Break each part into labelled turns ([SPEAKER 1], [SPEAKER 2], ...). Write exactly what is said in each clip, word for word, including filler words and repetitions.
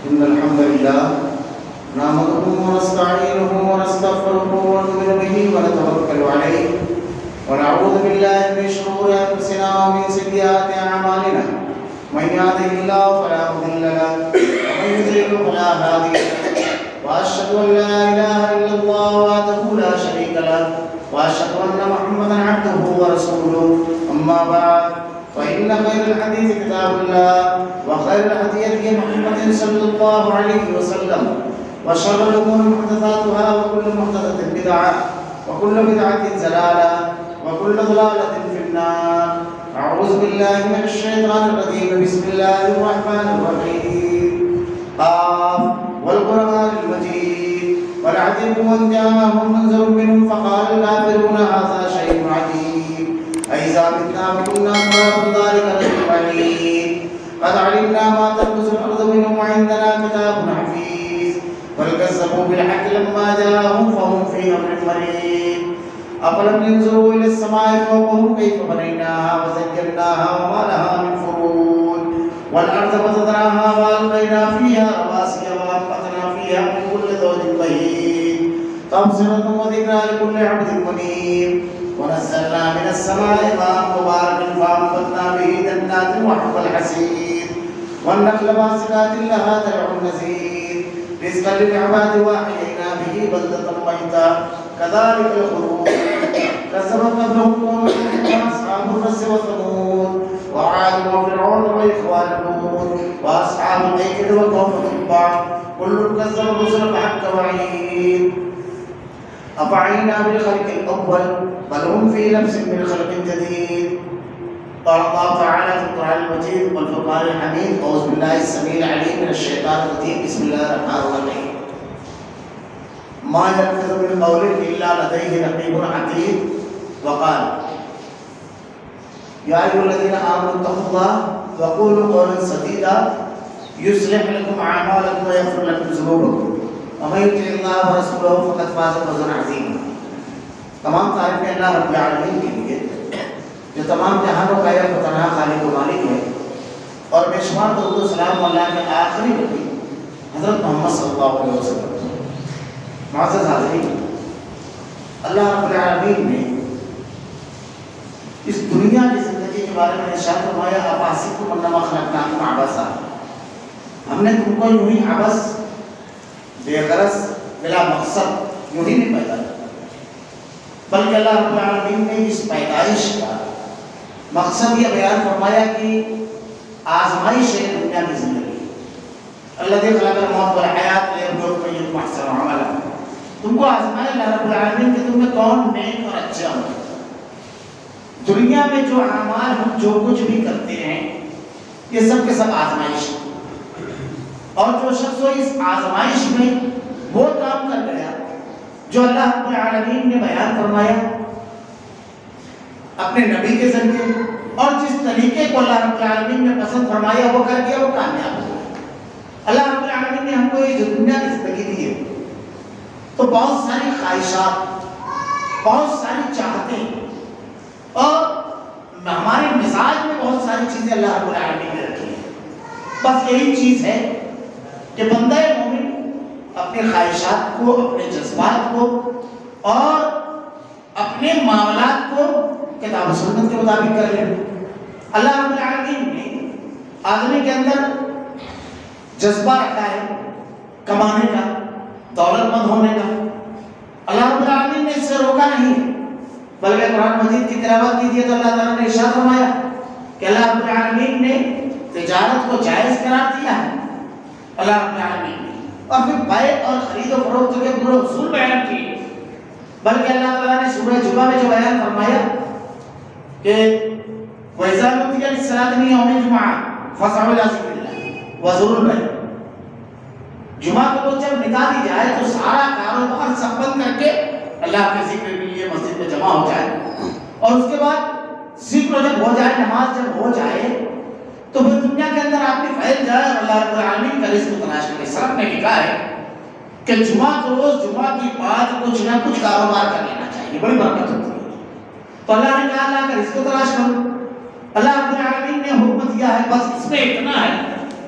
[SPEAKER 1] إن الحمد لله نحمده ونستعينه ونستغفره ونؤمن به ونتوكل عليه ونعوذ بالله من شرور أنفسنا ومن سيئات أعمالنا من يهده الله فلا مضل له ومن يضلل فلا هادي له وأشهد أن لا إله إلا الله وحده لا شريك له وأشهد أن محمدا عبده ورسوله أما بعد فإن خير الحديث كتاب الله وخير الهدي هدي محمد صلى الله عليه وسلم وشر الأمور محدثاتها وكل محدثة بدعة وكل بدعة ضلالة وكل ضلالة في النار. أعوذ بالله من الشيطان الرجيم. بسم الله الرحمن الرحيم. قاف والقرآن المجيد بل عجبوا أن جاءهم منذر منهم فقال الكافرون هذا شيء عجيب أإذا متنا وكنا ترابا ذلك رجع بعيد قد علمنا ما تنقص الأرض منهم وعندنا كتاب حفيظ بل كذبوا بالحق لما جاءهم فهم في أمر مريض أفلم ينظروا إلى السماء فوقهم كيف بنيناها وزيناها وما لها من فروج والأرض مددناها وألقينا فيها رواسي وأنبتنا فيها من كل زوج بهيج تبصرة وذكرى لكل عبد منيب ونزلنا من السماء ماء مباركا فأنبتنا به جنات وحب الحصيد والنخل باسقات لها طلع نضيد رزقا للعباد وأحيينا به بلدة ميتا كذلك الخروج كذبت قبلهم قوم وأصحاب الرس وثمود وعاد وفرعون وإخوان لوط وأصحاب الأيكة وقوم تبع كل كذب الرسل فحق وعيد أفعينا بالخلق الأول بل هم في لبس من خلق جديد. قال الله تعالى في القرآن المجيد والفرقان الحميد. أعوذ بالله السميع العليم من الشيطان الرجيم. بسم الله الرحمن الرحيم. ما يلفظ من قول إلا لديه رقيب عتيد. وقال يا أيها الذين آمنوا اتقوا الله وقولوا قولا سديدا يصلح لكم أعمالكم ويغفر لكم ذنوبكم ومن يطع الله ورسوله فقد فاز فوزا عظيما. تمام تعریفیں اللہ رب العالمین کے لیے جو تمام جہانوں کا ایک تنہا خالق و مالک ہے اور بے شمار درود و سلام اللہ کے آخری نبی حضرت محمد صلی اللہ علیہ وسلم. معزز حاضرین، اللہ رب العالمین نے اس دنیا کی زندگی کے بارے میں ارشاد فرمایا افحسبتم انما خلقناکم عبثا، ہم نے تم کو یوں ہی عبث بے غرض بلا مقصد یوں ہی نہیں پیدا کیا، بلکہ اللہ رب العالمین نے اس پیدائش کا مقصد یہ بیان فرمایا کہ آزمائش ہے دنیا کی زندگی. الذی خلق الموت والحیات لیبلوکم ایکم احسن عملا، تم کو آزمائے اللہ رب العالمین کہ تم میں کون نیک اور اچھا ہو. دنیا میں جو اعمال ہم جو کچھ بھی کرتے ہیں یہ سب کے سب آزمائش ہے، اور جو شخص اس آزمائش میں وہ کام کر گیا جو اللہ رب العالمین نے بیان فرمایا اپنے نبی کے ذریعے اور جس طریقے کو اللہ رب العالمین نے پسند فرمایا وہ کر گیا، وہ کامیاب ہو گیا. اللہ رب العالمین نے ہم کو یہ جو دنیا کی زندگی دی ہے تو بہت ساری خواہشات، بہت ساری چاہتیں اور ہمارے مزاج میں بہت ساری چیزیں اللہ رب العالمین نے رکھی ہیں. بس یہی چیز ہے کہ بندہ مومن اپنے خواہشات کو، اپنے جذبات کو اور اپنے معاملات کو کتاب و سنت کے مطابق کر لیں. اللہ رب العالمین نے آدمی کے اندر جذبہ رکھا ہے کمانے کا، دولت مند ہونے کا. اللہ رب العالمین نے اس سے روکا نہیں، بلکہ قرآن مجید کی تلاوت کیجیے تو اللہ تعالیٰ نے ارشاد فرمایا کہ اللہ رب العالمین نے تجارت کو جائز قرار دیا ہے اللہ رب العالمین نے، اور پھر بیع اور خرید و فروخت کے پورے اصول بیان کیے. بلکہ اللہ تعالیٰ نے سورہ جمعہ میں جو بیان فرمایا کہ وَإِذَا نُودِيَ لِلصَّلَاةِ مِنْ يَوْمِ الْجُمُعَةِ فَاسْعَوْا إِلَىٰ ذِكْرِ اللَّهِ وَذَرُوا الْبَيْعَ. جمعہ کو جب نکال دی جائے تو سارا کاروبار سب بند کر کے اللہ کے ذکر کے لیے مسجد میں جمع ہو جائے، اور اس کے بعد ذکر جب ہو جائے، نماز جب ہو جائے تو پھر دنیا کے اندر آپ کی پھیل جائے اور اللہ رب العالمین کا رزق تلاش کرے. سلف نے لکھا ہے کہ جمعہ کو روز جمعہ کی بعد کچھ نہ کچھ کاروبار کر لینا چاہیے، بڑی برکت ہوتی ہے. تو اللہ نے کہا اللہ کا رزق تلاش کرو. اللہ رب العالمین نے حکم دیا ہے، بس اس میں اتنا ہے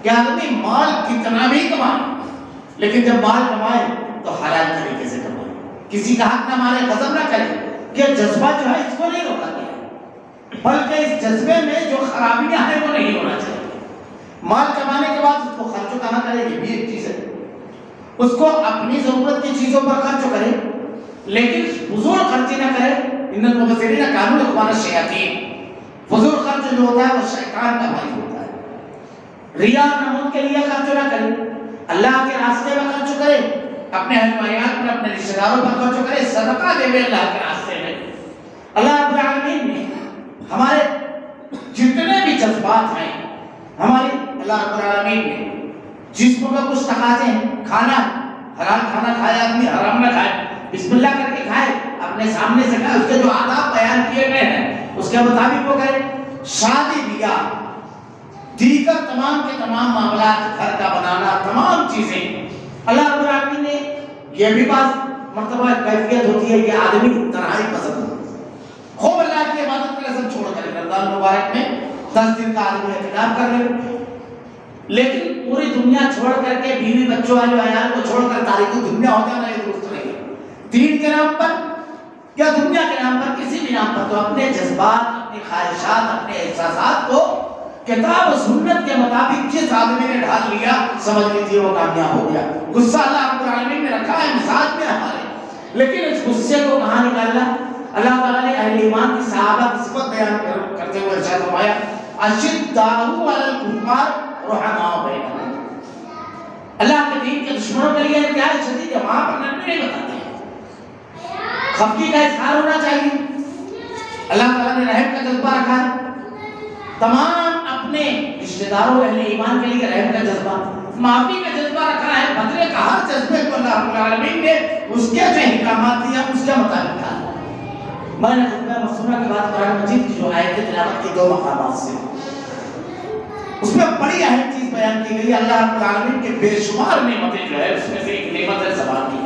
[SPEAKER 1] کہ آدمی مال کتنا بھی کمائے، لیکن جب مال کمائے تو حلال طریقے سے کمائے، کسی کا حق نہ مارے، غضب نہ کرے. یہ جذبہ جو ہے اس کو نہیں روکا گیا، بلکہ اس جذبے میں جو خرابیاں ہیں وہ نہیں ہونا چاہیے. مال کمانے کے بعد اس کو خرچ کہاں کرے، یہ بھی ایک چیز ہے. اس کو اپنی ضرورت کی چیزوں پر خرچ کرے، لیکن فضول خرچی نہ کرے. ان المبذرین کانوا اخوان الشیاطین. فضول خرچ جو ہوتا ہے وہ شیطان کا بھائی ہوتا ہے. ریا نمود کے لیے خرچ نہ کرے، اللہ کے راستے میں خرچ کرے، اپنے اہل و عیال پر، اپنے رشتہ داروں پر خرچ کرے، صدقہ دے اللہ کے راستے میں. اللہ رب العالمین نے ہمارے جتنے بھی جذبات ہیں، ہماری اللہ رب العالمین نے جسم میں کچھ تقاضے ہیں، کھانا حلال کھانا کھائے آدمی، حرام نہ کھائے، بسم اللہ کر کے کھائے، اپنے سامنے سے کھائے، اس کے جو آداب بیان کیے گئے ہیں اس کے مطابق وہ کرے. شادی بیاہ، دیگر تمام کے تمام معاملات، گھر کا بنانا، تمام چیزیں اللہ رب العالمین نے. یہ بھی بات مرتبہ کیفیت ہوتی ہے کہ آدمی تنہائی پسند ہے، خوب اللہ کی عبادت کا رسم چھوڑ کر رمضان مبارک میں دس دن کا آدمی اعتکاف کر لے، لیکن پوری دنیا چھوڑ کر کے بیوی بچوں والے عیال کو چھوڑ کر تاریخ دنیا ہو جانا یہ درست نہیں ہے. دین کے نام پر یا دنیا کے نام پر، کسی بھی نام پر، تو اپنے جذبات، اپنی خواہشات، اپنے احساسات کو کتاب و سنت کے مطابق جس آدمی نے ڈھال لیا، سمجھ لیجیے وہ کامیاب ہو گیا. غصہ اللہ رب العالمین نے رکھا ہے مزاج میں ہمارے، لیکن اس غصے کو کہاں نکالنا؟ اللہ تعالیٰ نے اہل ایمان کی صحابہ کی صفت بیان کرتے ہوئے ارشاد فرمایا اشداء علی الکفار رحماء بینہم. اللہ کے دین کے دشمنوں کے لیے انتہائی شدید ہے، وہاں پر نرمی نہیں بتاتے ہیں، خفگی کا اظہار ہونا چاہیے. اللہ تعالیٰ نے رحم کا جذبہ رکھا ہے، تمام اپنے رشتہ داروں اہل ایمان کے لیے رحم کا جذبہ، معافی کا جذبہ رکھا ہے، بدلے کا ہر جذبے کو اللہ رب العالمین نے اس کے جو احکامات دیا اس کے مطابق کہا. میں نے خطبہ مسنونہ کے بعد قرآن مجید کی جو آیت تلاوت کی دو مقامات سے، اس میں بڑی اہم چیز بیان کی گئی. اللہ رب العالمین کے بے شمار نعمتیں جو ہے اس میں سے ایک نعمت ہے زبان کی،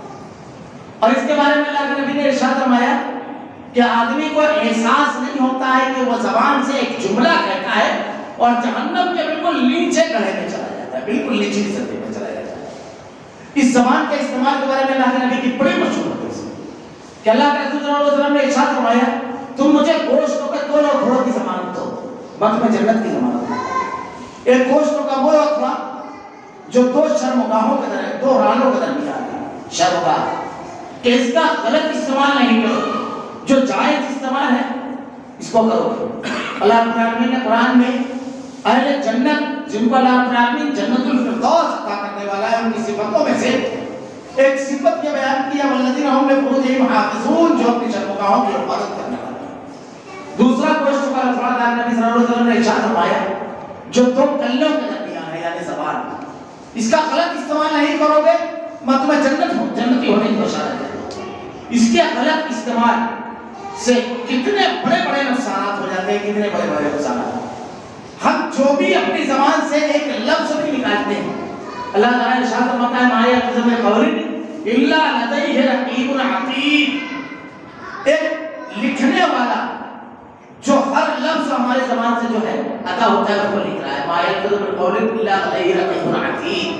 [SPEAKER 1] اور اس کے بارے میں اللہ کے نبی نے ارشاد فرمایا کہ آدمی کو احساس نہیں ہوتا ہے کہ وہ زبان سے ایک جملہ کہتا ہے اور جہنم کے بالکل نیچے گڑھے میں چلا جاتا ہے، بالکل نیچے کی سطح میں چلا جاتا ہے. اس زبان کے استعمال کے بارے میں اللہ کے نبی کی بڑی مشہور حدیث ہے کہ اللہ کے رسول صلی اللہ علیہ وسلم نے ارشاد فرمایا تم مجھے گوشتوں کے دو گھوڑوں کی ضمانت دو، میں تمہیں جنت کی ضمانت دوں. ایک گوشتوں کا وہ تھا جو دو شرمگاہوں کے درمیان، دو رانوں کے درمیان ہے، شرمگاہ، کہ اس کا غلط استعمال نہیں کرو، جو جائز استعمال ہے اس کو کرو. اللہ رب العالمین نے قرآن میں اہل جنت جن کو اللہ رب العالمین جنت الفردوس عطا کرنے والا ہے ان کی صفتوں میں سے ایک صفت یہ بیان کیا والذین هم لفروجہم حافظون، جو اپنی شرمگاہوں کی حفاظت کرنے والے ہیں. دوسرا گوشت کا لفظ اللہ نبی صلی اللہ علیہ وسلم نے ارشاد فرمایا جو دو کلوں کے درمیان ہے یعنی زبان، اس کا غلط استعمال نہیں کرو گے میں تمہیں جنت ہوں جنتی ہونے کی بشارت ہے. اس کے غلط استعمال سے کتنے بڑے بڑے نقصانات ہو جاتے ہیں، کتنے بڑے بڑے نقصانات. ہم جو بھی اپنی زبان سے ایک لفظ بھی نکالتے ہیں، اللہ تعالیٰ ارشاد فرماتا ہے ما یلفظ من قول الا لدیہ رقیب عتید، ایک لکھنے والا جو ہر لفظ ہمارے زبان سے جو ہے ادا ہوتا ہے اس کو لکھ رہا ہے. ما یلفظ من قول الا لدیہ رقیب عتید.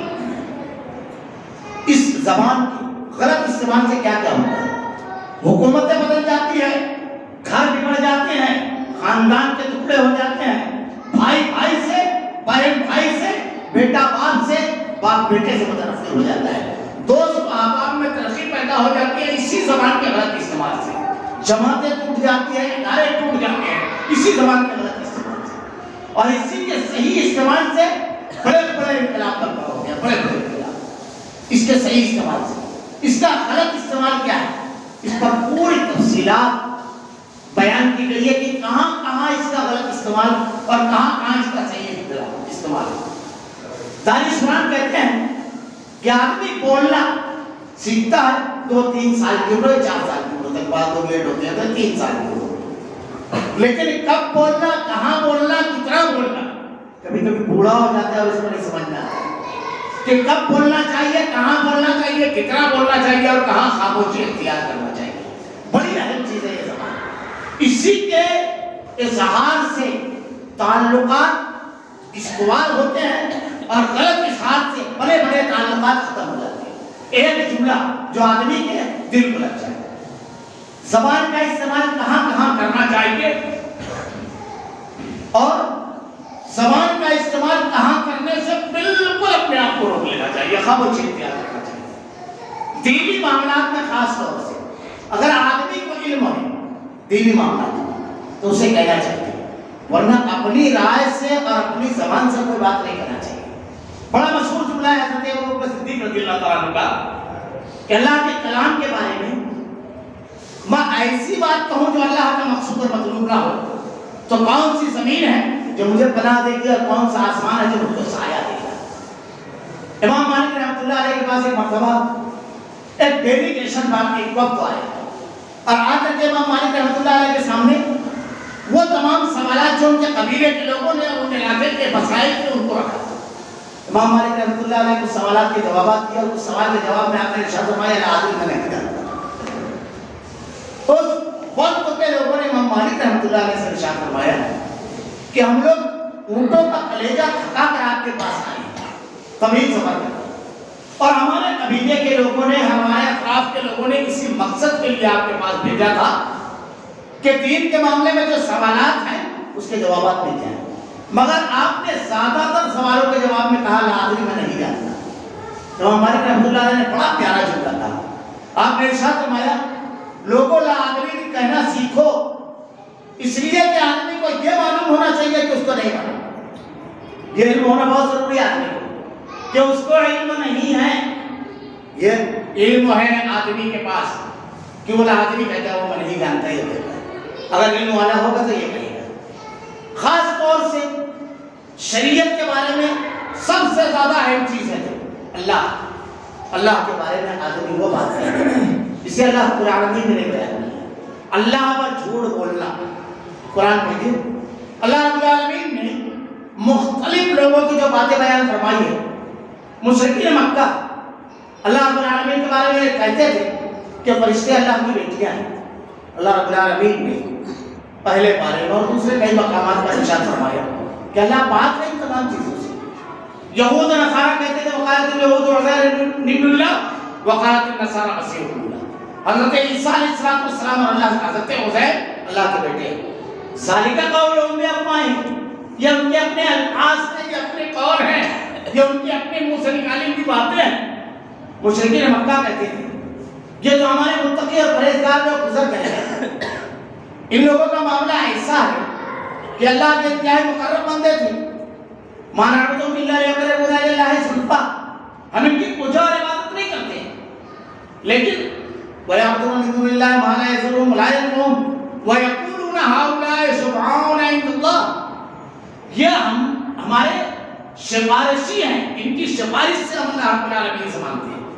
[SPEAKER 1] اس زبان کی غلط استعمال سے کیا کیا ہوتا ہے؟ حکومتیں بدل جاتی ہیں، گھر بگڑ جاتے ہیں، خاندان کے ٹکڑے ہو جاتے ہیں، بھائی بھائی سے، بہن بھائی سے، بیٹا باپ سے، باپ بیٹے سے متنفر ہو جاتا ہے، دوست احباب میں تلخی پیدا ہو جاتی ہے اسی زبان کے غلط استعمال سے. جماعتیں ٹوٹ جاتی ہیں، ادارے ٹوٹ جاتے ہیں اسی زبان کے غلط استعمال سے. اور اسی کے صحیح استعمال سے بڑے بڑے انقلاب برپا ہو گیا، بڑے بڑے انقلاب اس کے صحیح استعمال سے. اس کا غلط استعمال کیا ہے؟ اس پر پوری تفصیلات بیان کی گئی ہے کہ کہاں کہاں اس کا غلط استعمال اور کہاں کہاں اس کا صحیح استعمال. دانشوران کہتے ہیں کہ آدمی بولنا سیکھتا ہے دو تین سال کی عمر، چار سال کی عمر تک، بعد دو لیٹ ہوتے ہیں تو تین سال کی عمر. لیکن کب بولنا، کہاں بولنا، کتنا بولنا کبھی کبھی بوڑھا ہو جاتا ہے اور اس کو نہیں سمجھنا آتا کہ کب بولنا چاہیے، کہاں بولنا چاہیے، کتنا بولنا چاہیے اور کہاں خاموشی اختیار کرنا چاہیے. بڑی اہم چیز ہے یہ زبان. اسی کے اظہار سے تعلقات
[SPEAKER 2] استوار ہوتے ہیں اور غلط اشارت سے بڑے بڑے تعلقات ختم ہو جاتے ہیں۔ ایک جملہ جو آدمی کے دل کو لگ جائے۔ زبان کا استعمال کہاں کہاں کرنا چاہیے اور زبان کا استعمال کہاں کرنے سے بالکل اپنے آپ کو روک لینا چاہیے، خاموشی اختیار کرنا چاہیے۔ دینی معاملات میں خاص طور سے اگر آدمی کو علم ہے دینی معاملات تو اسے کہنا چاہیے، ورنہ اپنی رائے سے اور اپنی زبان سے کوئی بات نہیں کرنا چاہیے۔ بڑا مشہور جملہ ہے حضرت ابوبکر صدیق رضی اللہ تعالیٰ عنہ کا کہ اللہ کے کلام کے بارے میں میں ایسی بات کہوں جو اللہ کا مقصود اور مطلوب نہ ہو تو کون سی زمین ہے جو مجھے پناہ دے گی اور کون سا آسمان ہے جو مجھ کو سایہ دے گا۔ امام مالک رحمۃ اللہ علیہ کے پاس ایک مرتبہ ایک ڈیلیگیشن بات ایک وقت آیا اور آ کر کے امام مالک رحمۃ اللہ علیہ کے سامنے وہ تمام سوالات جو ان کے قبیلے کے لوگوں نے اور ان کے علاقے کے مسائل کے ان کو رکھا۔ امام مالک رحمۃ اللہ علیہ کو سوالات کے جوابات دیا اور اس سوال کے جواب میں آپ نے ارشاد فرمایا لا ادری میں نہیں جانتا۔ اس وقت کے لوگوں نے امام مالک رحمۃ اللہ علیہ سے ارشاد فرمایا کہ ہم لوگ اونٹوں کا کلیجہ تھکا کر آپ کے پاس آئے طویل سفر کر اور ہمارے قبیلے کے لوگوں نے ہمارے اطراف کے لوگوں نے اسی مقصد کے لیے آپ کے پاس بھیجا تھا کہ دین کے معاملے میں جو سوالات ہیں اس کے جوابات مل جائیں، مگر آپ نے زیادہ تر سوالوں کے جواب میں کہا لا ادری میں نہیں جانتا۔ تو ہمارے رحمۃ اللہ علیہ نے بڑا پیارا جملہ کہا، آپ نے ارشاد فرمایا لوگوں لا ادری کہنا سیکھو، اس لیے کہ آدمی کو یہ معلوم ہونا چاہیے کہ اس کو نہیں معلوم۔ یہ علم ہونا بہت ضروری ہے آدمی کو کہ اس کو علم نہیں ہے، یہ علم ہے آدمی کے پاس کہ وہ لا ادری کہتا ہے وہ میں نہیں جانتا، یہ کہتا ہے۔ اگر علم والا ہوگا تو یہ کہے گا۔ خاص طور سے شریعت کے بارے میں سب سے زیادہ اہم چیز ہے اللہ اللہ کے بارے میں آدمی وہ بات ہے اسے اللہ رب العالمین نے بیان کیا۔ اللہ پر جھوٹ بولنا قرآن میں اللہ رب العالمین نے مختلف لوگوں کی جو باتیں بیان فرمائی ہے۔ مشرکین مکہ اللہ رب العالمین کے بارے میں کہتے تھے کہ فرشتے اللہ کی بیٹیاں ہیں۔ اللہ رب العالمین نے پہلے بارے میں اور دوسرے کئی مقامات پر ارشاد فرمایا کہ اللہ پاک ہے ان تمام چیزوں سے۔ یہود نصارہ کہتے تھے وقالت الیہود عزیر ابن اللہ وقالت النصارى مسیح ابن اللہ۔ حضرت عیسیٰ علیہ السلام اور اللہ حضرت عزیر اللہ کے بیٹے ہیں۔ ذالک قولہم بافواہہم، یہ ان کے اپنے الفاظ ہیں، یہ اپنے قول ہیں، یہ ان کے اپنے منہ سے نکالی ہوئی باتیں ہیں۔ مشرکین مکہ کہتے تھے یہ جو ہمارے متقی اور پرہیزگار لوگ گزر گئے ہیں ان لوگوں کا معاملہ ایسا ہے کہ اللہ کے انتہائی مقرب بندے تھے، ما نعبدہم الا لیقربونا الی اللہ زلفیٰ، ہم ان کی پوجا اور عبادت نہیں کرتے لیکن وَيَعْبُدُونَ مِن دُونِ اللَّهِ مَا لَا يَضُرُّهُمْ وَلَا يَنفَعُهُمْ وَيَقُولُونَ هَؤُلَاءِ شُفَعَاؤُنَا عِندَ اللَّهِ، یہ ہم ہمارے سفارشی ہیں، ان کی سفارش سے ہم اللہ رب العالمین سے مانگتے ہیں۔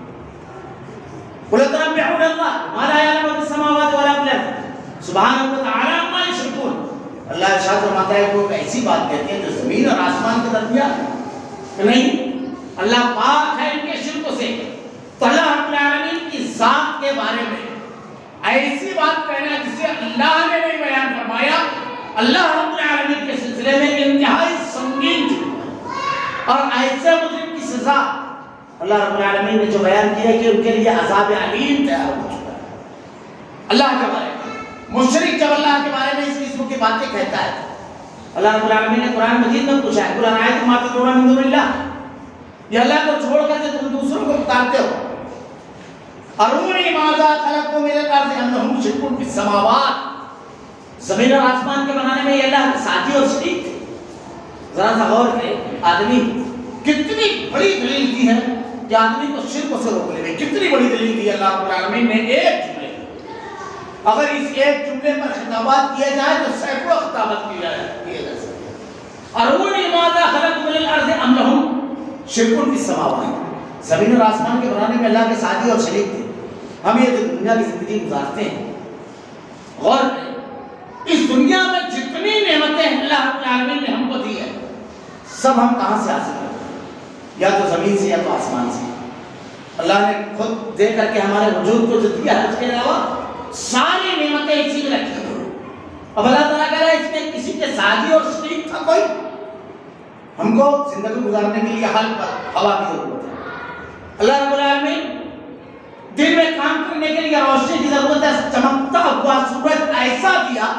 [SPEAKER 2] قُلْ أَتُنَبِّئُونَ اللَّهَ مَا لَا يَعْلَمُ فِي السَّمَاوَاتِ وَلَا فِي الْأَرْضِ سبحانہ وتعالی عما یشرکون۔ اللہ ارشاد فرماتا ہے وہ ایسی بات کہتے ہیں جو زمین اور آسمان کے درمیان ہے، نہیں اللہ پاک ہے ان کے شرک سے۔ تو اللہ رب العالمین کی ذات کے بارے میں ایسی بات کہنا جسے اللہ نے نہیں بیان فرمایا، اللہ رب العالمین کے سلسلے میں انتہائی سنگین جرم اور ایسے مجرم کی سزا اللہ رب العالمین نے جو بیان کیا ہے کہ ان کے لیے عذاب علیم تیار ہو چکا ہے۔ اللہ کے بارے میں مشرک جب اللہ کے بارے میں اس قسم کی باتیں کہتا ہے، اللہ رب العالمین نے قرآن مجید میں پوچھا ہے قُلْ أَرَأَيْتُم مَا تَدْعُونَ مِن دُونِ اللَّهِ، یہ اللہ کو چھوڑ کر کے تم دوسروں کو پکارتے ہو، أَرُونِي مَاذَا خَلَقُوا مِنَ الْأَرْضِ أَمْ لَهُمْ شِرْكٌ فِي السَّمَاوَاتِ، زمین اور آسمان کے بنانے میں یہ اللہ کے ساتھی اور شریک تھے۔ ذرا سا غور کرے آدمی کتنی بڑی دلیل دی ہے کہ آدمی کو شرک سے روکنے میں، کتنی بڑی دلیل دی اللہ رب العالمین نے ایک جملے، اگر اس ایک جملے پر خطابات کیے جائے تو سینکڑوں خطابات کیے جا سکتے۔ أَرُونِي مَاذَا خَلَقُوا مِنَ الْأَرْضِ أَمْ لَهُمْ شِرْكٌ فِي السَّمَاوَاتِ، زمین اور آسمان کے بنانے میں اللہ کے ساتھی اور شریک تھے۔ ہم یہ جو دنیا کی زندگی گزارتے ہیں، غور کریں اس دنیا میں جتنی نعمتیں اللہ رب العالمین نے ہم کو دی ہے سب ہم کہاں سے حاصل کرتے ہیں؟ یا تو زمین سے یا تو آسمان سے۔ اللہ نے خود دے کر کے ہمارے وجود کو جو دیا ہے اس کے علاوہ ساری نعمتیں اسی میں رکھی ہیں۔ اب اللہ تعالیٰ کہہ رہا ہے اس میں کسی کے ساتھی اور شریک تھا کوئی؟ ہم کو زندگی گزارنے کے لیے حل پر ہوا کی ضرورت ہے۔ اللہ رب العالمین دن میں کام کرنے کے لیے روشنی کی ضرورت ہے، چمکتا ہوا سورج ایسا دیا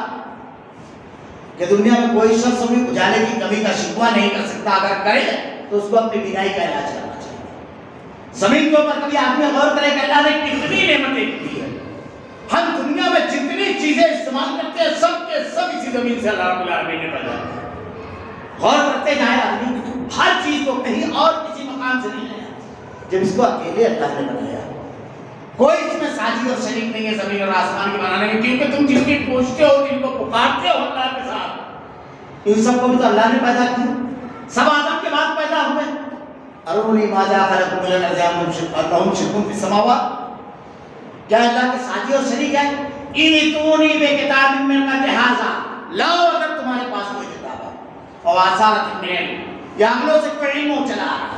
[SPEAKER 2] کہ دنیا میں کوئی شخص بھی اجالے کی کمی کا شکوہ نہیں کر سکتا، اگر کرے تو اس کو اپنی بینائی کا علاج کرنا چاہیے۔ زمین کے اوپر کبھی آدمی غور کرے کہ اللہ نے کتنی نعمتیں دی ہے، ہم دنیا میں جتنی چیزیں استعمال کرتے ہیں سب کے سب اسی زمین سے اللہ رب العالمین نے پیدا کیا۔ غور کرتے جائے آدمی ہر چیز کو کہیں اور کسی مقام سے نہیں لایا، جب اس کو اکیلے اللہ نے بنایا۔ کوئی اس میں ساجی اور شریک نہیں ہے زمین اور آسمان کے بنانے میں، کیونکہ تم جن کی پوچھتے ہو جن کو پکارتے ہو اللہ کے ساتھ، ان سب کو بھی تو اللہ نے پیدا کیا، سب آدم کے بعد پیدا ہوئے۔ ارونی ماذا خلق من الارض ام شرک فی السماوات، کیا اللہ کے ساجی اور شریک ہے؟ ایتونی بکتاب من قبل ھذا، لاؤ اگر تمہارے پاس کوئی کتاب ہے، اور آثارت من علم، یا عملوں سے کوئی علم ہو چلا رہا ہے۔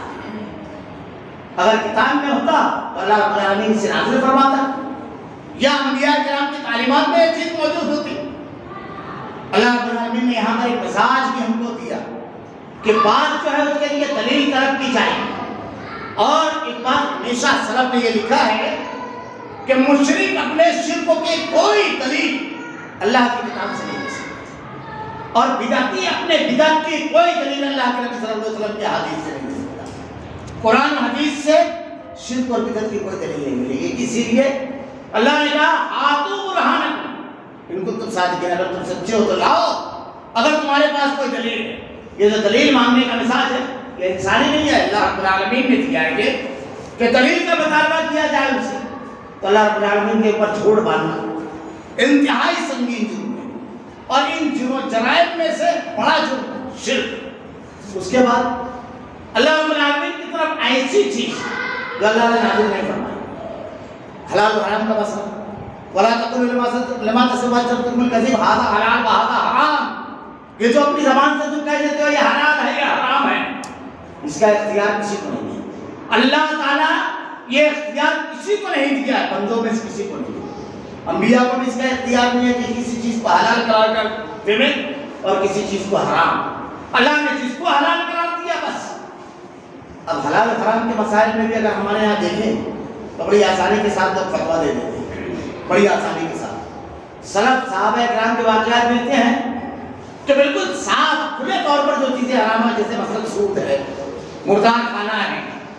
[SPEAKER 2] اگر کتاب میں ہوتا تو اللہ رب العالمین سے نازل فرماتا، یا انبیاء کرام کی تعلیمات میں یہ چیز موجود ہوتی۔ اللہ رب العالمین نے یہاں پر ایک مزاج بھی ہم کو دیا کہ بات جو ہے اس کے لیے دلیل طلب کی جائے، اور ایک بات ہمیشہ سلف نے یہ لکھا ہے کہ مشرک اپنے شرک کی کوئی دلیل اللہ کی کتاب سے نہیں دے سکتا، اور بدعتی اپنے بدعت کی کوئی دلیل اللہ کے نبی صلی اللہ علیہ وسلم کے حدیث سے نہیں دے سکتا۔ قرآن حدیث سے شرک اور بدعت کی کوئی دلیل نہیں ملے گی، اسی لیے اللہ نے کہا آتو برہانکم ان کو تم صادقین، اگر تم سچے ہو تو لاؤ اگر تمہارے پاس کوئی دلیل ہے۔ یہ جو دلیل مانگنے کا مزاج ہے یہ انسانی نہیں ہے، اللہ رب العالمین نے دیا ہے یہ کہ دلیل کا مطالبہ کیا جائے ان سے، تو اللہ رب العالمین کے اوپر جھوٹ باندھنا انتہائی سنگین جرم ہے، اور ان جرائم میں سے بڑا جرم شرک۔ اس کے بعد اللہ رب العالمین کی طرف ایسی چیز جو اللہ نے نازل نہیں فرمائی، حلال و حرام کا مسئلہ، ولا تقولوا لما تصف ألسنتكم الكذب هذا حلال وهذا حرام، یہ جو اپنی زبان سے تم کہہ دیتے ہو یہ حلال ہے یہ حرام ہے، اس کا اختیار کسی کو نہیں ہے۔ اللہ تعالیٰ یہ اختیار کسی کو نہیں دیا ہے، بندوں میں سے کسی کو نہیں دیا۔ انبیاء کو بھی اس کا اختیار نہیں ہے کہ کسی چیز کو حلال قرار کر دے اور کسی چیز کو حرام۔ اللہ نے جس کو حلال قرار دیا بس۔ اب حلال و حرام کے مسائل میں بھی اگر ہمارے یہاں دیکھیں تو بڑی آسانی کے ساتھ لوگ فتویٰ دے دیتے ہیں، بڑی آسانی کے ساتھ۔ سلف صحابہ کرام کے واقعات ملتے ہیں کہ بالکل صاف کھلے طور پر جو چیزیں حرام ہیں، جیسے مثلا سود ہے، مردار کھانا ہے،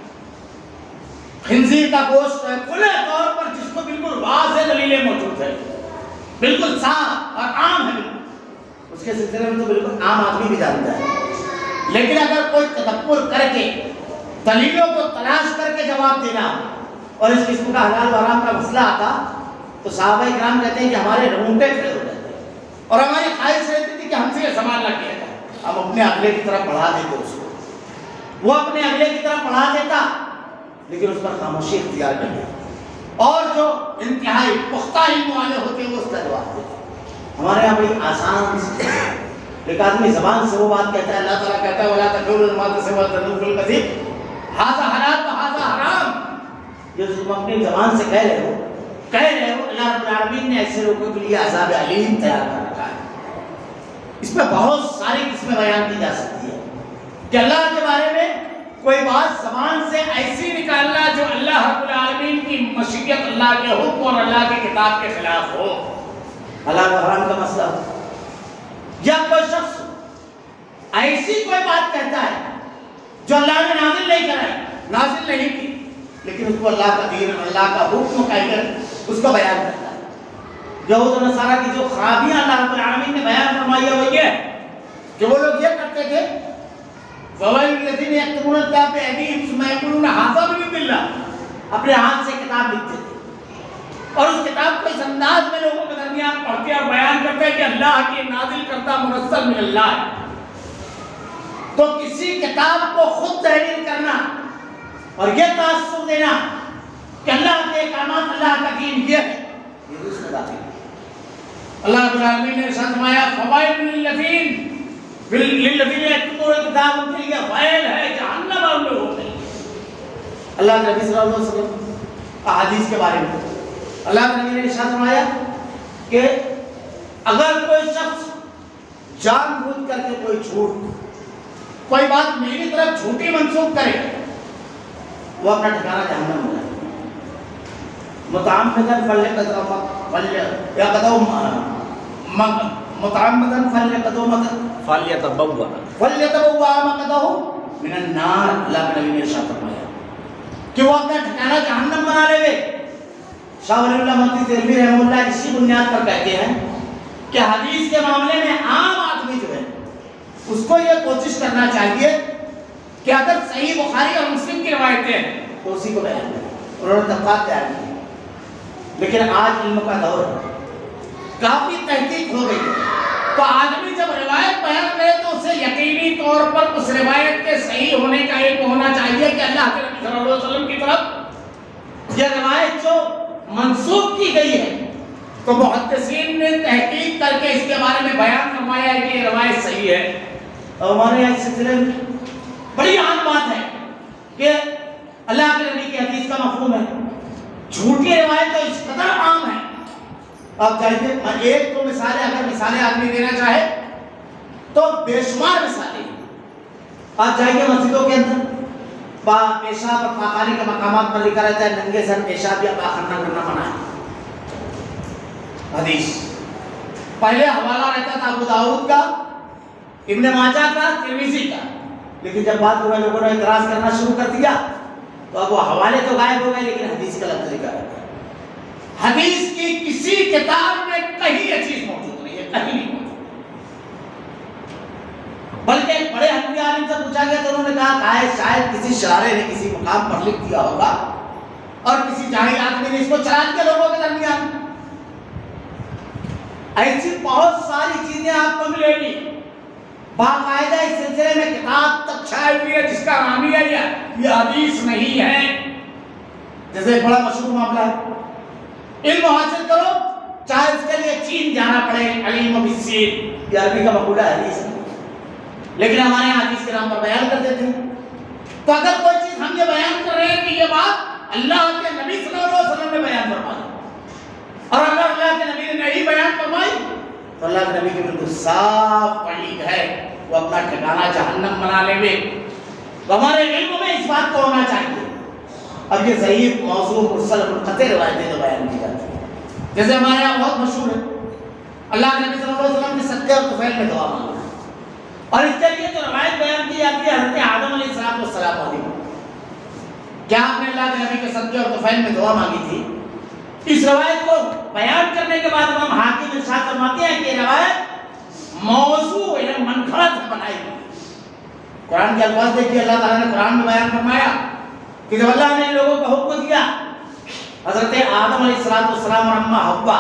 [SPEAKER 2] خنزیر کا گوشت ہے، کھلے طور پر جس کو بالکل واضح دلیلیں موجود ہیں، بالکل صاف اور عام ہے، بالکل اس کے سلسلے میں تو بالکل عام آدمی بھی جانتا ہے۔ لیکن اگر کوئی تدبر کر کے دلیلوں کو تلاش کر کے جواب دینا اور اس قسم کا حلال و حرام کا مسئلہ آتا تو صحابہ کرام کہتے ہیں کہ ہمارے رونگٹے کھڑے ہو جاتے ہیں، اور ہماری خواہش رہتی تھی کہ ہم سے یہ سوال نہ کیا جائے، ہم اپنے اگلے کی طرف بڑھا دیتے اس کو، وہ اپنے اگلے کی طرف بڑھا دیتا لیکن اس پر خاموشی اختیار کر لیا، اور جو انتہائی پختہ علم والے ہوتے ہیں وہ اس کا جواب دیتے۔ ہمارے یہاں بڑی آسان سی ایک آدمی زبان سے وہ بات کہتا ہے، اللہ تعالیٰ کہتا ہے وَلَا تَقُولُوا لِمَا تَصِفُ أَلْسِنَتُكُمُ الْكَذِبَ هَذَا حَلَالٌ وَهَذَا حَرَامٌ، جو تم اپنی زبان سے کہہ رہے ہو کہہ رہے ہو اللہ رب العالمین نے ایسے لوگوں کے لیے عذاب علیم تیار کر رکھا ہے۔ اس میں بہت ساری قسمیں بیان کی جا سکتی ہے کہ اللہ کے بارے میں کوئی بات زبان سے ایسی نکالنا جو اللہ رب العالمین کی مشیت، اللہ کے حکم اور اللہ کی کتاب کے خلاف ہو، حلال و حرام کا مسئلہ ہو، یا کوئی شخص ایسی کوئی بات کہتا ہے جو اللہ نے نازل نہیں کرائی، نازل نہیں کی، لیکن اس کو اللہ کا دین اور اللہ کا حکم کہہ کر اس کو بیان کرتا ہے۔ یہود و نصارہ کی جو خرابیاں اللہ رب العالمین نے بیان فرمائی ہے وہ یہ ہے کہ وہ لوگ یہ کرتے تھے فَوَيْلٌ لِّلَّذِينَ يَكْتُبُونَ الْكِتَابَ بِأَيْدِيهِمْ ثُمَّ يَقُولُونَ هَٰذَا مِنْ عِندِ اللَّهِ، اپنے ہاتھ سے کتاب لکھتے تھے اور اس کتاب کو اس انداز میں لوگوں کے درمیان پڑھتے اور بیان کرتے کہ اللہ کی نازل کردہ منزل من اللہ ہے۔ تو کسی کتاب کو خود تحریر کرنا اور یہ تاثر دینا کہ اللہ کے احکامات، اللہ کا دین یہ ہے، یہ اس میں داخل ہے۔ اللہ رب العالمین نے ارشاد فرمایا فَوَيْلٌ لِّلَّذِينَ لِلَّذِينَ يَكْتُبُونَ الْكِتَابَ، ان کے لیے ویل ہے، جہنم ان لوگوں کے لیے۔ اللہ کے نبی صلی اللہ علیہ وسلم احادیث کے بارے میں اللہ کے نبی نے ارشاد فرمایا کہ اگر کوئی شخص جان بوجھ کر کے کوئی جھوٹ کوئی بات میری طرف جھوٹی منسوخ کرے وہ اپنا ٹھکانہ جہنم میں جائے. متعمدن فلیقتل فلیقتل متعمدن فلیقتل
[SPEAKER 3] فلیتبوأ
[SPEAKER 2] فلیتبوأ مقعدہ من النار. اللہ کے نبی نے ارشاد فرمایا کہ وہ اپنا ٹھکانہ جہنم بنا لے گے. شاہ ولی اللہ محدث دہلوی رحمہ اللہ اسی بنیاد پر کہتے ہیں کہ حدیث کے معاملے میں عام آدمی جو ہے اس کو یہ کوشش کرنا چاہیے کہ اگر صحیح بخاری اور مسلم کی روایتیں ہیں تو اسی کو بیان کریں. انہوں نے طبقات تیار کی. لیکن آج علم کا دور ہے, کافی تحقیق ہو گئی تو آدمی جب روایت بیان کرے تو اسے یقینی طور پر اس روایت کے صحیح ہونے کا علم ہونا چاہیے کہ اللہ کے نبی صلی اللہ علیہ وسلم کی طرف یہ روایت جو منسوخ کی گئی ہے تو محدثین نے تحقیق کر کے اس کے بارے میں بیان فرمایا ہے کہ یہ روایت صحیح ہے. اور ہمارے یہاں اس سلسلے میں بڑی عام بات ہے کہ اللہ کے نبی کی حدیث کا مفہوم ہے. جھوٹی روایت تو اس قدر عام ہے. آپ چاہیے ایک تو مثالیں اگر مثالیں آدمی دینا چاہے تو بے شمار مثالیں. آپ چاہیے مسجدوں کے اندر پیشاب اور پاخانے کے مقامات پر لکھا رہتا ہے ننگے سر پیشاب یا پاخانہ کرنا منع ہے. حدیث پہلے حوالہ رہتا تھا ابو داؤد کا, ابن ماجہ کا, ترمذی کا, لیکن جب بات ہوئے لوگوں نے اعتراض کرنا شروع کر دیا تو اب وہ حوالے تو غائب ہو گئے لیکن حدیث کا لفظ لکھا رہتا ہے. حدیث کی کسی کتاب میں کہیں یہ چیز موجود نہیں ہے, کہیں نہیں موجود. بلکہ ایک بڑے حنفی عالم سے پوچھا گیا تو انہوں نے کہا کہ شاید کسی شاعر نے کسی مقام پر لکھ دیا ہوگا اور کسی جاہل آدمی نے اس کو چلا دیا لوگوں کے درمیان. ایسی بہت ساری چیزیں آپ کو ملے گی. باقاعدہ اس سلسلے میں کتاب تک چھائی ہوئی ہے جس کا نام ہے یہ حدیث نہیں ہے. جیسے ایک بڑا مشہور معاملہ ہے, علم حاصل کرو چاہے اس کے لیے چین جانا پڑے, علیم بالسین, یہ عربی کا مقولہ حدیث ہے. لیکن ہمارے یہاں حدیث کے نام پر بیان کر دیتے ہیں. تو اگر کوئی چیز ہم یہ بیان کر رہے ہیں کہ یہ بات اللہ کے نبی صلی اللہ علیہ وسلم نے بیان فرمائی اور اگر اللہ کے نبی نے نہیں بیان فرمائی تو اللہ کے نبی کی بالکل صاف وعید ہے, وہ اپنا ٹھکانہ جہنم بنا لے گے. تو ہمارے علم میں اس بات کو ہونا چاہیے. اب یہ صحیح موضوع مرسل منقطع روایتیں جو بیان کی جاتی ہیں, جیسے ہمارے یہاں بہت مشہور ہے اللہ کے نبی صلی اللہ علیہ وسلم نے صدقے اور طفیل میں دعا مانگا, اور اس کے لیے جو روایت بیان کی جاتی ہے حضرت آدم علیہ السلام والسلام علیہ کیا آپ نے اللہ کے نبی کے صدقے اور طفیل میں دعا مانگی تھی. اس روایت کو بیان کرنے کے بعد امام حاکم ارشاد فرماتے ہیں کہ یہ روایت موضوع یعنی منگھڑت بنائی گئی. قرآن کے الفاظ دیکھیے, اللہ تعالیٰ نے قرآن میں بیان فرمایا کہ جب اللہ نے لوگوں کو حکم دیا حضرت آدم علیہ السلام والسلام اور اماں حوا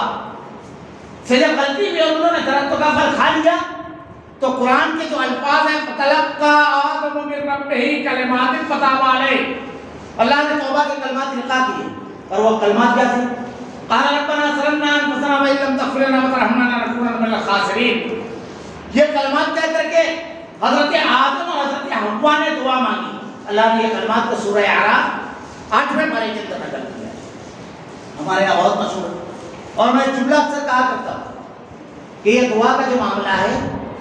[SPEAKER 2] سے جب غلطی ہوئی اور انہوں نے درختوں کا پھل کھا لیا تو قرآن کے جو الفاظ ہیں فَتَلَقَّى آدَمُ مِن رَبِّهِ كَلِمَاتٍ فَتَابَ عَلَيْهِ, اللہ نے توبہ کے کلمات القا کیے اور وہ کلمات کیا تھے؟ قَالَ رَبَّنَا ظَلَمْنَا أَنفُسَنَا وَإِن لَّمْ تَغْفِرْ لَنَا وَتَرْحَمْنَا لَنَكُونَنَّ مِنَ الْخَاسِرِينَ. یہ کلمات کہہ کر کے حضرت آدم اور حضرت حوا نے دعا مانگی. اللہ نے یہ کلمات کو سورہ اعراف آٹھویں پارے کے اندر نقل کیا. ہمارے یہاں بہت مشہور ہے اور میں جملہ اکثر کہا کرتا ہوں کہ یہ دعا کا جو معاملہ ہے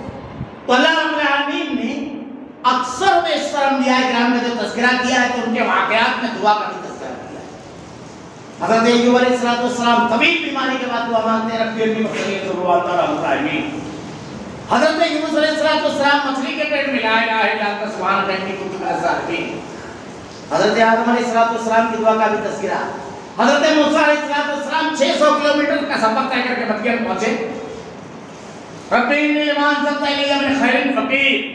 [SPEAKER 2] تو اللہ رب العالمین نے اکثر بیشتر انبیاء کرام میں جو تذکرہ کیا ہے تو ان کے واقعات میں دعا کا بھی تذکرہ کیا ہے. حضرت ایوب علیہ السلام طویل بیماری کے بعد دعا مانگتے ہیں ربی انی مسنی الضر وانت ارحم الراحمین. حضرت یونس علیہ السلام مچھلی کے پیٹ میں لا الہ الا انت سبحانک انی کنت من الظالمین. حضرت آدم علیہ السلام کی دعا کا بھی تذکرہ. حضرت موسیٰ علیہ السلام چھ سو کلومیٹر کا سفر طے کر کے مدین پہنچے. ربی انی لما انزلت الی من خیر فقیر.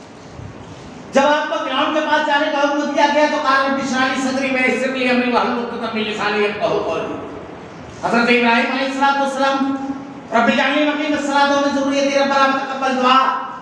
[SPEAKER 2] جب آپ کو فرعون کے پاس جانے کا حکم دیا گیا تو قال رب اشرح لی صدری ویسر لی امری واحلل عقدۃ من لسانی یفقهوا قولی. حضرت ابراہیم علیہ السلام رب اجعلنی مقیم الصلاۃ ومن ذریتی ربنا تقبل دعاء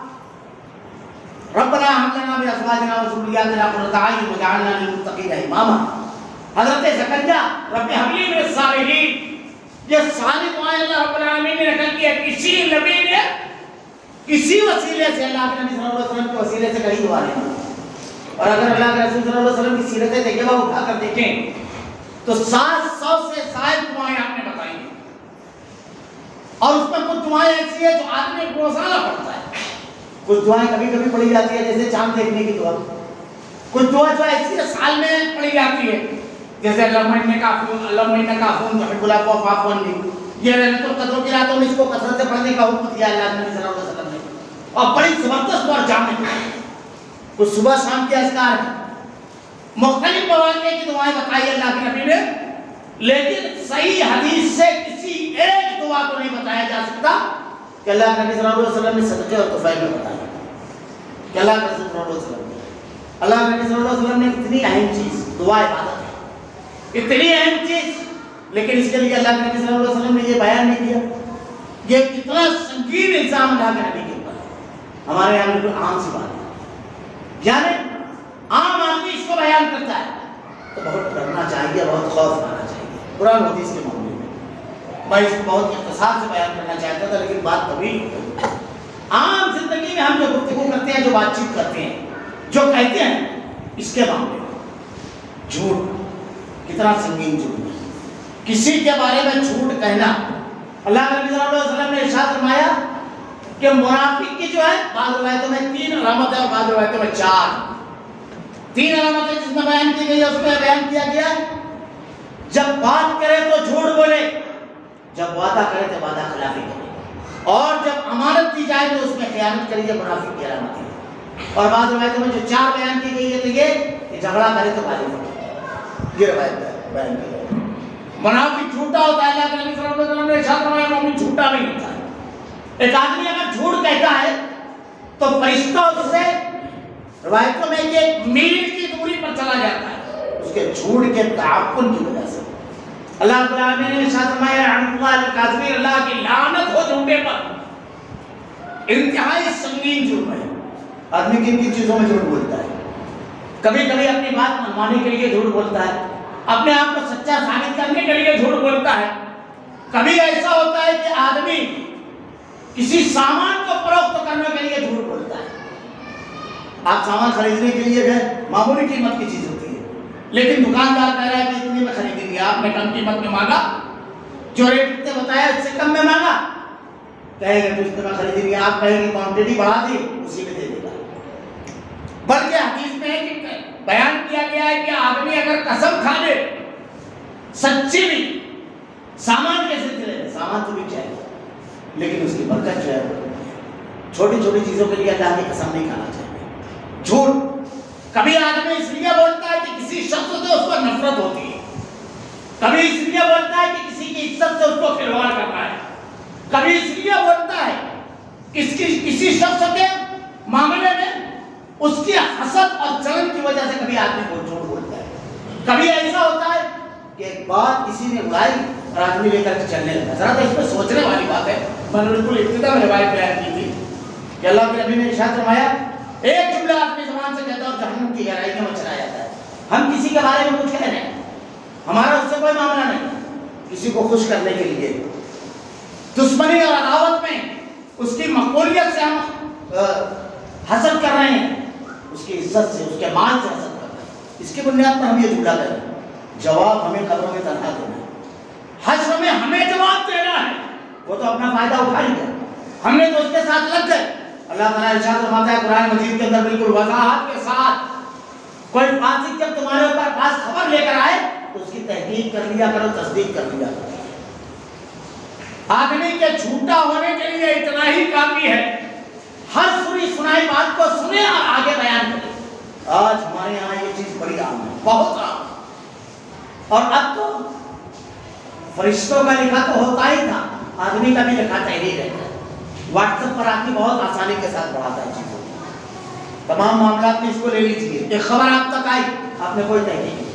[SPEAKER 2] ربنا هب لنا من ازواجنا وذرياتنا قرۃ اعین واجعلنا للمتقین اماما. حضرت زکریا رب هب لی من الصالحین. یہ ساری دعائیں اللہ رب العالمین نے نقل کی ہے. کسی نبی نے کسی وسیلے سے اللہ کے نبی صلی اللہ علیہ وسلم کے وسیلے سے کہیں دعا نہیں. اور اگر اللہ کے رسول صلی اللہ علیہ وسلم کی سیرت طیبہ اٹھا کر دیکھیں تو سات سو سے زائد دعائیں آپ نے بتائی ہیں اور اس میں کچھ دعائیں ایسی ہیں جو آدمی روزانہ پڑھتا ہے. کچھ دعائیں کبھی کبھی پڑھی جاتی ہے جیسے چاند دیکھنے کی دعا، کچھ دعا جو ایسی سال میں پڑھی جاتی ہے جیسے اللہم انکا عفو اللہم انکا عفو تحب العفو فاعف عنی، یہ ليلۃ القدر کی راتوں میں اس کو کثرت سے پڑھنے کا حکم دیا اللہ کے نبی صلی اللہ علیہ وسلم نے، اور بڑی زبردست اور جامع کچھ صبح شام کے اذکار ہیں، مختلف مواقع کی دعائیں بتائی اللہ کے نبی نے، لیکن صحیح حدیث سے کسی ایک دعا کو نہیں بتایا جا سکتا کہ اللہ کے نبی صلی اللہ علیہ وسلم نے صدقے اور طفیل میں بتایا کہ اللہ کے رسول صلی اللہ علیہ وسلم نے اللہ کے نبی صلی اللہ علیہ وسلم نے اتنی اہم چیز دعا عبادت ہے، اتنی اہم چیز، لیکن اس کے لیے اللہ کے نبی صلی اللہ علیہ وسلم نے یہ بیان نہیں کیا، یہ کتنا سنگین الزام اللہ کے نبی کے اوپر ہے، ہمارے یہاں بالکل عام سی بات ہے، یعنی عام آدمی اس کو بیان کرتا ہے تو بہت ڈرنا چاہیے، بہت خوف آنا چاہیے قرآن حدیث کے معاملے میں۔ میں اس کو بہت اختصار سے بیان کرنا چاہتا تھا لیکن بات طویل ہے۔ عام زندگی میں ہم جو گفتگو کرتے ہیں، جو بات چیت کرتے ہیں، جو کہتے ہیں، اس کے معاملے میں جھوٹ کتنا سنگین جھوٹ ہے، کسی کے بارے میں جھوٹ کہنا، اللہ کے نبی صلی اللہ علیہ وسلم نے ارشاد فرمایا کہ منافق کی جو ہے بعض روایتوں میں تین علامت ہے اور بعض روایتوں میں چار، تین علامتیں جس میں بیان کی گئی ہے اس میں بیان کیا گیا ہے جب بات کرے تو جھوٹ بولے، جب وعدہ کرے تو وعدہ خلافی کرے، اور جب امانت دی جائے تو اس میں خیانت کریے، منافق کی علامت ہے، اور بعض روایتوں میں جو چار بیان کی گئی ہے تو یہ کہ جھگڑا کرے تو غالب ہو، یہ روایت بیان کی گئی ہے۔ منافق جھوٹا ہوتا ہے، اللہ کے نبی صلی اللہ علیہ وسلم نے ارشاد فرمایا مومن جھوٹا نہیں ہوتا ہے، ایک آدمی اگر جھوٹ کہتا ہے تو فرشتہ اس سے روایتوں میں یہ میل کی دوری پر چلا جاتا ہے اس کے جھوٹ کے تعاون کی وجہ سے۔ اللہ رب العالمین نے ارشاد فرمایا رحمۃ اللہ الکاذبین، اللہ کی لعنت ہو جھوٹے پر، انتہائی سنگین جرم ہے۔ آدمی کن کن چیزوں میں جھوٹ بولتا ہے، کبھی کبھی اپنی بات منوانے کے لیے جھوٹ بولتا ہے، اپنے آپ کو سچا ثابت کرنے کے لیے جھوٹ بولتا ہے، کبھی ایسا ہوتا ہے کہ آدمی کسی سامان کو فروخت کرنے کے لیے جھوٹ بولتا ہے، آپ سامان خریدنے کے لیے گئے، معمولی قیمت کی چیز ہوتی ہے لیکن دکاندار کہہ رہا ہے کہ اتنی میں خریدیں گے، آپ نے کم قیمت میں مانگا، جو ریٹ اتنے بتایا اس سے کم میں مانگا، کہے گا تو اتنے میں خریدیں گے، آپ کہیں گے کوانٹٹی بڑھا دی، اسی میں دے دے گا۔ بلکہ حدیث میں ہے کہ بیان کیا گیا ہے کہ آدمی اگر قسم کھا لے سچی بھی سامان کے سلسلے میں، سامان تو بھی چاہیے لیکن اس کی برکت جو ہے چھوٹی چھوٹی چیزوں کے لیے اللہ کی قسم نہیں کھانا چاہیے۔ جھوٹ کبھی آدمی اس لیے بولتا ہے کہ کسی شخص سے اس کو نفرت ہوتی ہے، کبھی اس لیے بولتا ہے کہ کسی کی عزت سے اس کو کھلواڑ کرنا ہے، کبھی اس لیے بولتا ہے کس کی کسی شخص کے معاملے میں اس کی حسد اور جلن کی وجہ سے کبھی آدمی کو جھوٹ بولتا ہے، کبھی ایسا ہوتا ہے کہ ایک بات کسی نے اڑائی اور آدمی لے کر کے چلنے لگا۔ ذرا تو اس میں سوچنے والی بات ہے، میں نے بالکل ابتدا میں روایت بیان کی تھی کہ اللہ کے نبی نے ارشاد فرمایا ایک جملہ آدمی زبان سے کہتا ہے اور جہنم کی گہرائیوں میں چلا جاتا ہے۔ ہم کسی کے بارے میں کچھ کہہ رہے ہیں، ہمارا اس سے کوئی معاملہ نہیں، کسی کو خوش کرنے کے لیے دشمنی اور عداوت میں اس کی مقبولیت سے ہم حسد کر رہے ہیں، اس کی عزت سے، اس کے مال سے حسد کر رہے ہیں، اس کی بنیاد پر ہم یہ جملہ کریں، جواب ہمیں قبروں میں تنہا دینا ہے، حشر میں ہمیں جواب دینا ہے، وہ تو اپنا فائدہ اٹھائیں گے، ہم نے تو اس کے ساتھ لگ گئے۔ اللہ تعالیٰ ارشاد فرماتا ہے قرآن مجید کے اندر بالکل وضاحت کے ساتھ، کوئی فاسق جب تمہارے اوپر پاس خبر لے کر آئے تو اس کی تحقیق کر لیا کرو، تصدیق کر لیا کرو۔ آدمی کے جھوٹا ہونے کے لیے اتنا ہی کافی ہے، ہر سنی سنائی بات کو سنے اور آگے بیان کرے۔ آج ہمارے یہاں یہ چیز بڑی عام ہے، بہت عام، اور اب تو فرشتوں کا لکھا تو ہوتا ہی تھا، آدمی کا بھی لکھا تحریر رہتا ہے، واٹس ایپ پر آدمی بہت آسانی کے ساتھ بڑھاتا ہے چیزوں کو، تمام معاملات میں اس کو لے لیجیے، ایک خبر آپ تک آئی، آپ نے کوئی تحقیق نہیں،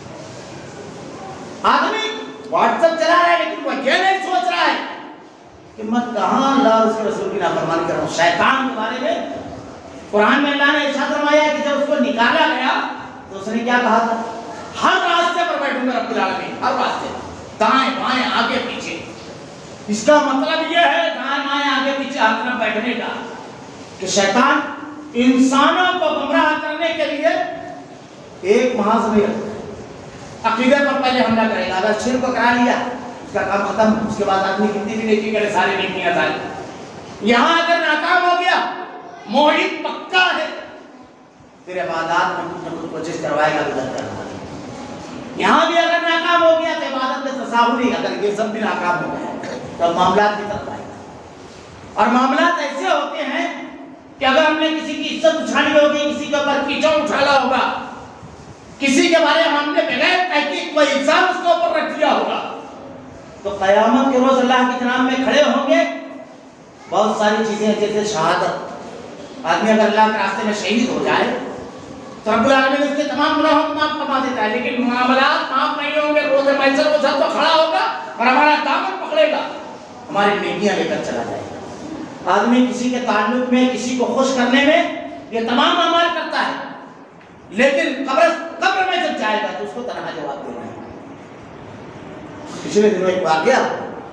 [SPEAKER 2] آدمی واٹس ایپ چلا رہا ہے لیکن وہ یہ نہیں سوچ رہا ہے کہ میں کہاں اللہ اور اس کے رسول کی نافرمانی کر رہا ہوں۔ شیطان کے بارے میں قرآن میں اللہ نے ارشاد فرمایا کہ جب اس کو نکالا گیا تو اس نے کیا کہا تھا، ہر راستے پر بیٹھوں گا رب العالمین، ہر راستے، دائیں بائیں آگے پیچھے۔ اس کا مطلب یہ ہے دائیں بائیں آگے پیچھے ہر طرف بیٹھنے کا کہ شیطان انسانوں کو گمراہ کرنے کے لیے ایک محاذ میں رکھتا ہے، عقیدے پر پہلے حملہ کرے گا، اگر شرک کو کرا لیا اس کا کام ختم، اس کے بعد آدمی کتنی بھی نیکی کرے سارے نیکیاں ساری، یہاں اگر ناکام ہو گیا موحد پکا ہے، پھر عبادات میں کچھ نہ کچھ کوشش کروائے گا گزر کرنا۔ یہاں بھی اگر ناکام ہو گیا تو عبادت میں تصاہلی، اگر یہ سب بھی ناکام ہو گیا تو معاملات کی طرف آئے گا۔ اور معاملات ایسے ہوتے ہیں کہ اگر ہم نے کسی کی عزت اچھالی ہوگی، کسی کے اوپر کیچڑ اچھالا ہوگا، کسی کے بارے میں ہم نے بغیر تحقیق کوئی الزام اس کے اوپر رکھ دیا ہوگا، تو قیامت کے روز اللہ کی جناب میں کھڑے ہوں گے۔ بہت ساری چیزیں جیسے شہادت، آدمی اگر اللہ کے راستے میں شہید ہو جائے تو رب العالمین اس کے تمام گناہوں کو معاف فرما دیتا ہے، لیکن معاملات معاف نہیں ہوں گے۔ روز محشر وہ سب تو کھڑا ہوگا اور ہمارا دامن پکڑے گا، ہماری نیکیاں لے کر چلا جائے گا۔ آدمی کسی کے تعلق میں، کسی کو خوش کرنے میں یہ تمام اعمال کرتا ہے، لیکن قبر قبر میں جب جائے گا تو اس کو تنہا جواب دینا ہے۔ پچھلے دنوں ایک واقعہ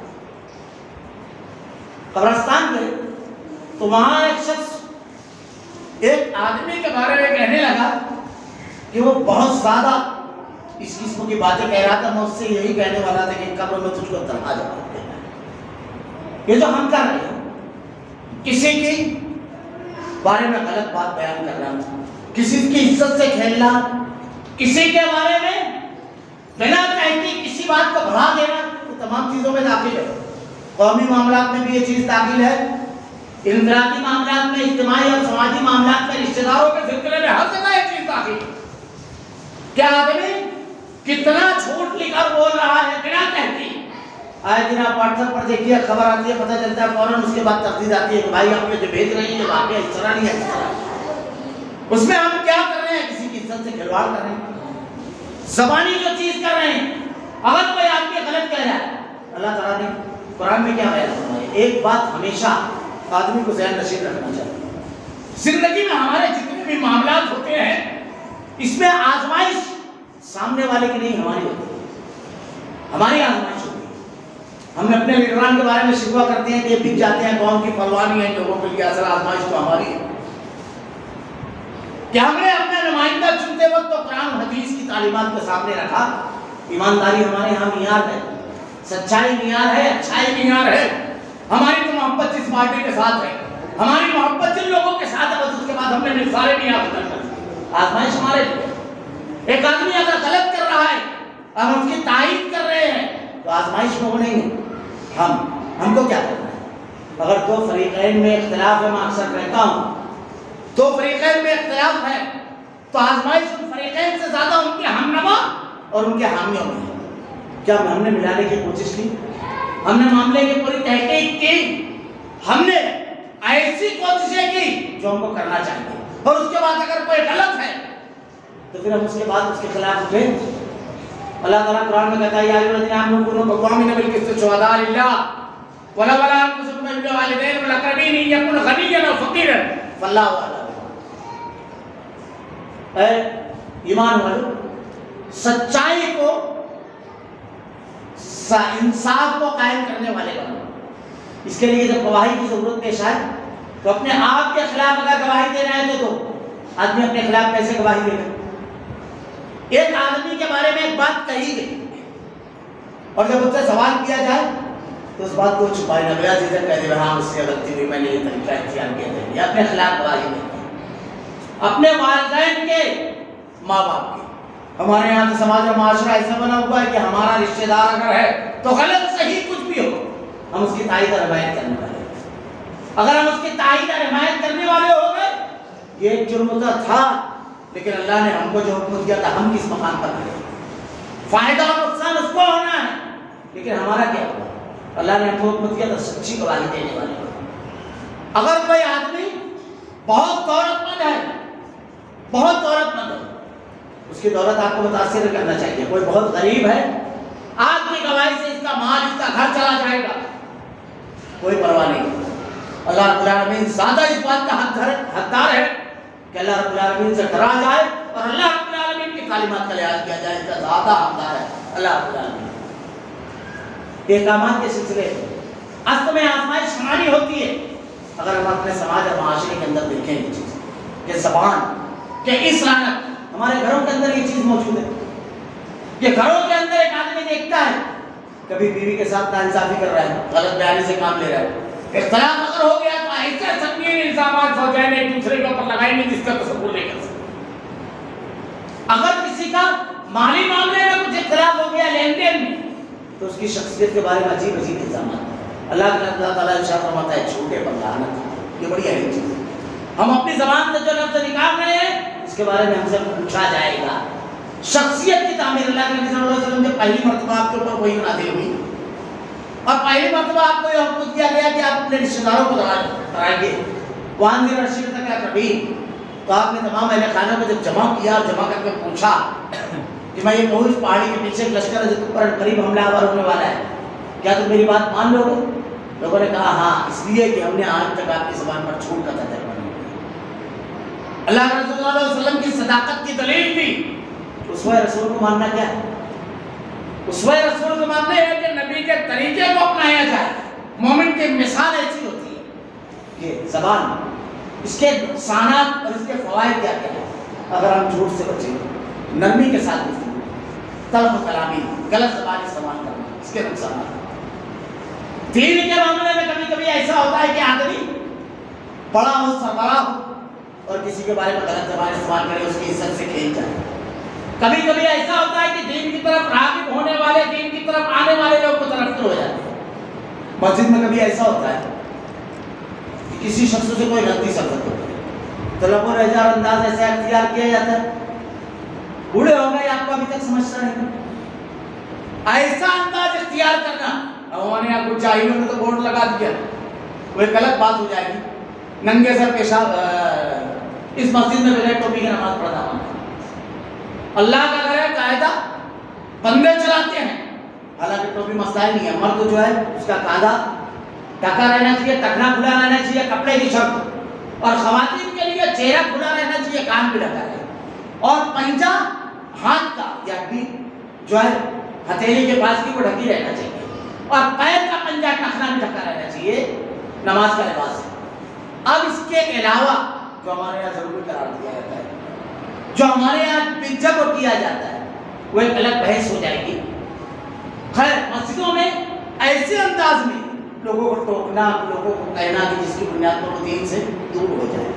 [SPEAKER 2] قبرستان گئے تو وہاں ایک شخص ایک آدمی کے بارے میں کہنے لگا کہ وہ بہت زیادہ اس قسم کی باتیں کہہ رہا تھا۔ میں اس سے یہی کہنے والا تھا کہ قبر میں تجھ کو تنہا جواب دینا ہے۔ یہ جو ہم کر رہے ہیں، کسی کی بارے میں غلط بات بیان کرنا، کسی کی عزت سے کھیلنا، کسی کے بارے میں بنا تحقیق کسی بات کو بڑھا دینا، یہ تمام چیزوں میں داخل ہے۔ قومی معاملات میں بھی یہ چیز داخل ہے، انفرادی معاملات میں، اجتماعی اور سماجی معاملات میں، رشتہ داروں کے سلسلے میں، ہر جگہ یہ چیز داخل ہے۔ کیا آدمی کتنا جھوٹ لکھ کر بول رہا ہے بنا تحقیق؟ آئے دن آپ واٹس ایپ پر دیکھیے، خبر آتی ہے، پتہ چلتا ہے فوراً اس کے بعد تردید آتی ہے کہ بھائی آپ یہ جو بھیج رہے ہیں یہ واقعہ اس طرح نہیں ہے، اس طرح۔ اس میں ہم کیا کر رہے ہیں؟ کسی کی عزت سے کھلواڑ کر رہے ہیں، زبانی جو چیز کر رہے ہیں۔ اگر کوئی آدمی غلط کہہ رہا ہے، اللہ تعالیٰ نے قرآن میں کیا بیان فرمایا ہے؟ ایک بات ہمیشہ آدمی کو ذہن نشین رکھنا چاہیے، زندگی میں ہمارے جتنے بھی معاملات ہوتے ہیں اس میں آزمائش سامنے والے کی نہیں ہماری ہوتی ہے، ہماری آزمائش ہوتی ہے۔ ہم اپنے لیڈران کے بارے میں شکوہ کرتے ہیں کہ یہ بک جاتے ہیں، قوم کی پروانی ہے، لوگوں کے لیے اصل آزمائش تو ہماری ہے کہ ہم نے اپنا نمائندہ چنتے وقت تو قرآن و حدیث کی تعلیمات کے سامنے رکھا۔ ایمانداری ہمارے ہاں معیار ہے، سچائی معیار ہے، اچھائی معیار ہے۔ ہماری تو محبت جس پارٹی کے ساتھ ہے، ہماری محبت جن لوگوں کے ساتھ ہے، بس اس کے بعد ہم نے سارے معیار بدل کر دیے۔ آزمائش ہمارے لیے۔ ایک آدمی اگر غلط کر رہا ہے، ہم اس کی تائید کر رہے ہیں تو آزمائش میں وہ نہیں ہے۔ ہم ہم کو کیا کرنا ہے؟ اگر دو فریقین میں اختلاف ہے، میں اکثر کہتا ہوں دو فریقین میں اختلاف ہے تو آزمائش ان فریقین سے زیادہ ان کے ہمنوا اور ان کے حامیوں میں ہے۔ کیا ہم نے ملانے کی کوشش کی؟ ہم نے معاملے کی پوری تحقیق کی، ہم نے ایسی کوششیں کی جو ہم کو کرنا چاہیے، اور اس کے بعد اگر کوئی غلط ہے تو پھر ہم اس کے بعد اس کے خلاف اٹھے۔ اللہ تعالیٰ قرآن میں کہتا ہے یا ایھا الذین آمنوا کونوا قوامین بالقسط شہداء للہ ولو علی انفسکم او الوالدین والاقربین ان یکن غنیا او فقیرا فاللہ اعلم۔ اے ایمان والو، سچائی کو، انصاف کو قائم کرنے والے بنو۔ اس کے لیے جب گواہی کی ضرورت پیش آئے تو اپنے آپ کے خلاف اگر گواہی دینا ہے تو دو۔ آدمی اپنے خلاف کیسے گواہی دے گا؟ ایک آدمی کے بارے میں ایک بات کہی گئی اور جب اس سے سوال کیا جائے تو اس بات کو چھپائی نہ گیا، جیسے کہہ دے ہاں اس سے غلطی ہوئی، میں نے یہ طریقہ اختیار کیا تھا، یا اپنے خلاف گواہی دے گا۔ اپنے والدین کے، ماں باپ کے۔ ہمارے یہاں تو سماج اور معاشرہ ایسا بنا ہوا ہے کہ ہمارا رشتہ دار اگر ہے تو غلط صحیح کچھ بھی ہو ہم اس کی تائید اور حمایت کرنے والے ہیں۔ اگر ہم اس کی تائید اور حمایت کرنے والے ہو گئے، یہ ایک جرم تو تھا، لیکن اللہ نے ہم کو جو حکم دیا تھا ہم کس مقام پر کریں؟ فائدہ اور نقصان اس کو ہونا ہے، لیکن ہمارا کیا ہوا؟ اللہ نے ہم کو حکم دیا تھا سچی گواہی دینے والے کو۔ اگر کوئی آدمی بہت دولت مند ہے، بہت دولت مند ہے، اس کی دولت آپ کو متاثر کرنا چاہیے۔ کوئی بہت غریب ہے، آپ کی گواہی سے اس کا مال، اس کا گھر چلا جائے گا، کوئی پرواہ نہیں۔ اللہ رب العالمین زیادہ اس بات کا حقدار ہے کہ اللہ رب العالمین سے ڈرا جائے اور اللہ رب العالمین کی تعلیمات کا لحاظ کیا جائے، اس کا زیادہ حقدار ہے اللہ رب العالمین۔ احکامات کے سلسلے اصل میں آزمائش ہماری ہوتی ہے۔ اگر ہم اپنے سماج اور معاشرے کے اندر دیکھیں یہ چیز کہ زبان کہ اس لعنت، ہمارے گھروں کے اندر یہ چیز موجود ہے۔ یہ گھروں کے اندر ایک آدمی دیکھتا ہے کبھی بیوی کے ساتھ ناانصافی کر رہا ہے، غلط بیانی سے کام لے رہا ہے، اختلاف اگر ہو گیا تو ایسے سنگین
[SPEAKER 3] تین الزامات زوجین ایک دوسرے کے اوپر لگائیں گے جس کا تصور نہیں کر سکتے.
[SPEAKER 2] اگر کسی کا مالی معاملے میں کچھ اختلاف ہو گیا لین دین میں تو اس کی شخصیت کے بارے میں عجیب عجیب الزامات. اللہ اللہ تعالیٰ ارشاد فرماتا ہے جھوٹے پر لعنت. یہ بڑی اہم چیز ہے. ہم اپنی زبان سے جو لفظ نکال رہے ہیں اس کے بارے میں ہم سے پوچھا جائے گا. شخصیت کی تعمیر اللہ کے نبی صلی اللہ علیہ وسلم جب پہلی مرتبہ آپ کے اوپر وحی نازل ہوئی اور پہلی مرتبہ آپ کو یہ حکم دیا گیا کہ آپ اپنے رشتہ داروں کو ڈرائیں گے وہاں دیر رشید تک کیا کبھی تو آپ نے تمام اہل خانہ کو جب جمع کیا اور جمع کر کے پوچھا کہ میں یہ کہوں اس پہاڑی کے پیچھے ایک لشکر ہے جو تم پر قریب حملہ آور ہونے والا ہے, کیا تم میری بات مان لو گے؟ لوگوں نے کہا ہاں, اس لیے کہ ہم نے آج تک آپ کی زبان پر جھوٹ کا تجربہ نہیں کیا. اللہ کے رسول صلی اللہ علیہ وسلم کی صداقت کی دلیل تھی. اسوہ رسول کو ماننا کیا ہے؟ اسوہ رسول کو ماننا ہے کہ نبی کے طریقے کو اپنایا جائے. مومن کی مثال ایسی ہوتی ہے کہ زبان اس کے نقصانات اور اس کے فوائد کیا کیا ہے. اگر ہم جھوٹ سے بچیں, نرمی کے ساتھ گفتگو, طلب کلامی, غلط زبان استعمال کرنا, اس کے نقصانات. دین کے معاملے میں کبھی کبھی ایسا ہوتا ہے کہ آدمی بڑا ہو, سربراہ ہو اور کسی کے بارے میں غلط زبان استعمال کرے, اس کی عزت سے کھیل جائے. کبھی کبھی ایسا ہوتا ہے کہ دین کی طرف راغب ہونے والے, دین کی طرف آنے والے لوگ کو طرف ہو جاتے ہیں. مسجد میں کبھی ایسا ہوتا ہے کہ کسی شخص سے کوئی غلطی ثابت ہوتی ہے تو لوگوں نے ہزار انداز ایسے اختیار کیا جاتا ہے, بوڑھے ہو گئے آپ کو ابھی تک سمجھتا نہیں. ایسا انداز اختیار کرنا, انہوں نے آپ کو چاہیے تو بورڈ لگا دیا, وہ ایک غلط بات ہو جائے گی. ننگے سر پیشاب اس مسجد میں بغیر ٹوپی کی نماز پڑھنا مانتا. اللہ کا گھر ہے, قاعدہ بندے چلاتے ہیں, حالانکہ ٹوپی مسائل نہیں ہے. مرد جو ہے اس کا کاندھا ڈھکا رہنا چاہیے, ٹکنا کھلا رہنا چاہیے, کپڑے کی شرط. اور خواتین کے لیے چہرہ کھلا رہنا چاہیے, کان بھی ڈھکا رہے, اور پنجہ ہاتھ کا یا بھی جو ہے ہتھیلی کے پاس کی وہ ڈھکی رہنا چاہیے, اور پیر کا پنجہ ٹکنا بھی ڈھکا رہنا چاہیے. نماز کا لباس. اب اس کے علاوہ جو ہمارے یہاں ضروری قرار دیا جاتا ہے, جو ہمارے یہاں جب کیا جاتا ہے, وہ ایک الگ بحث ہو جائے گی. خیر, مسجدوں میں ایسے انداز میں لوگوں کو ٹوکنا, لوگوں کو کہنا کہ جس کی بنیاد پر وہ دین سے دور ہو جائے,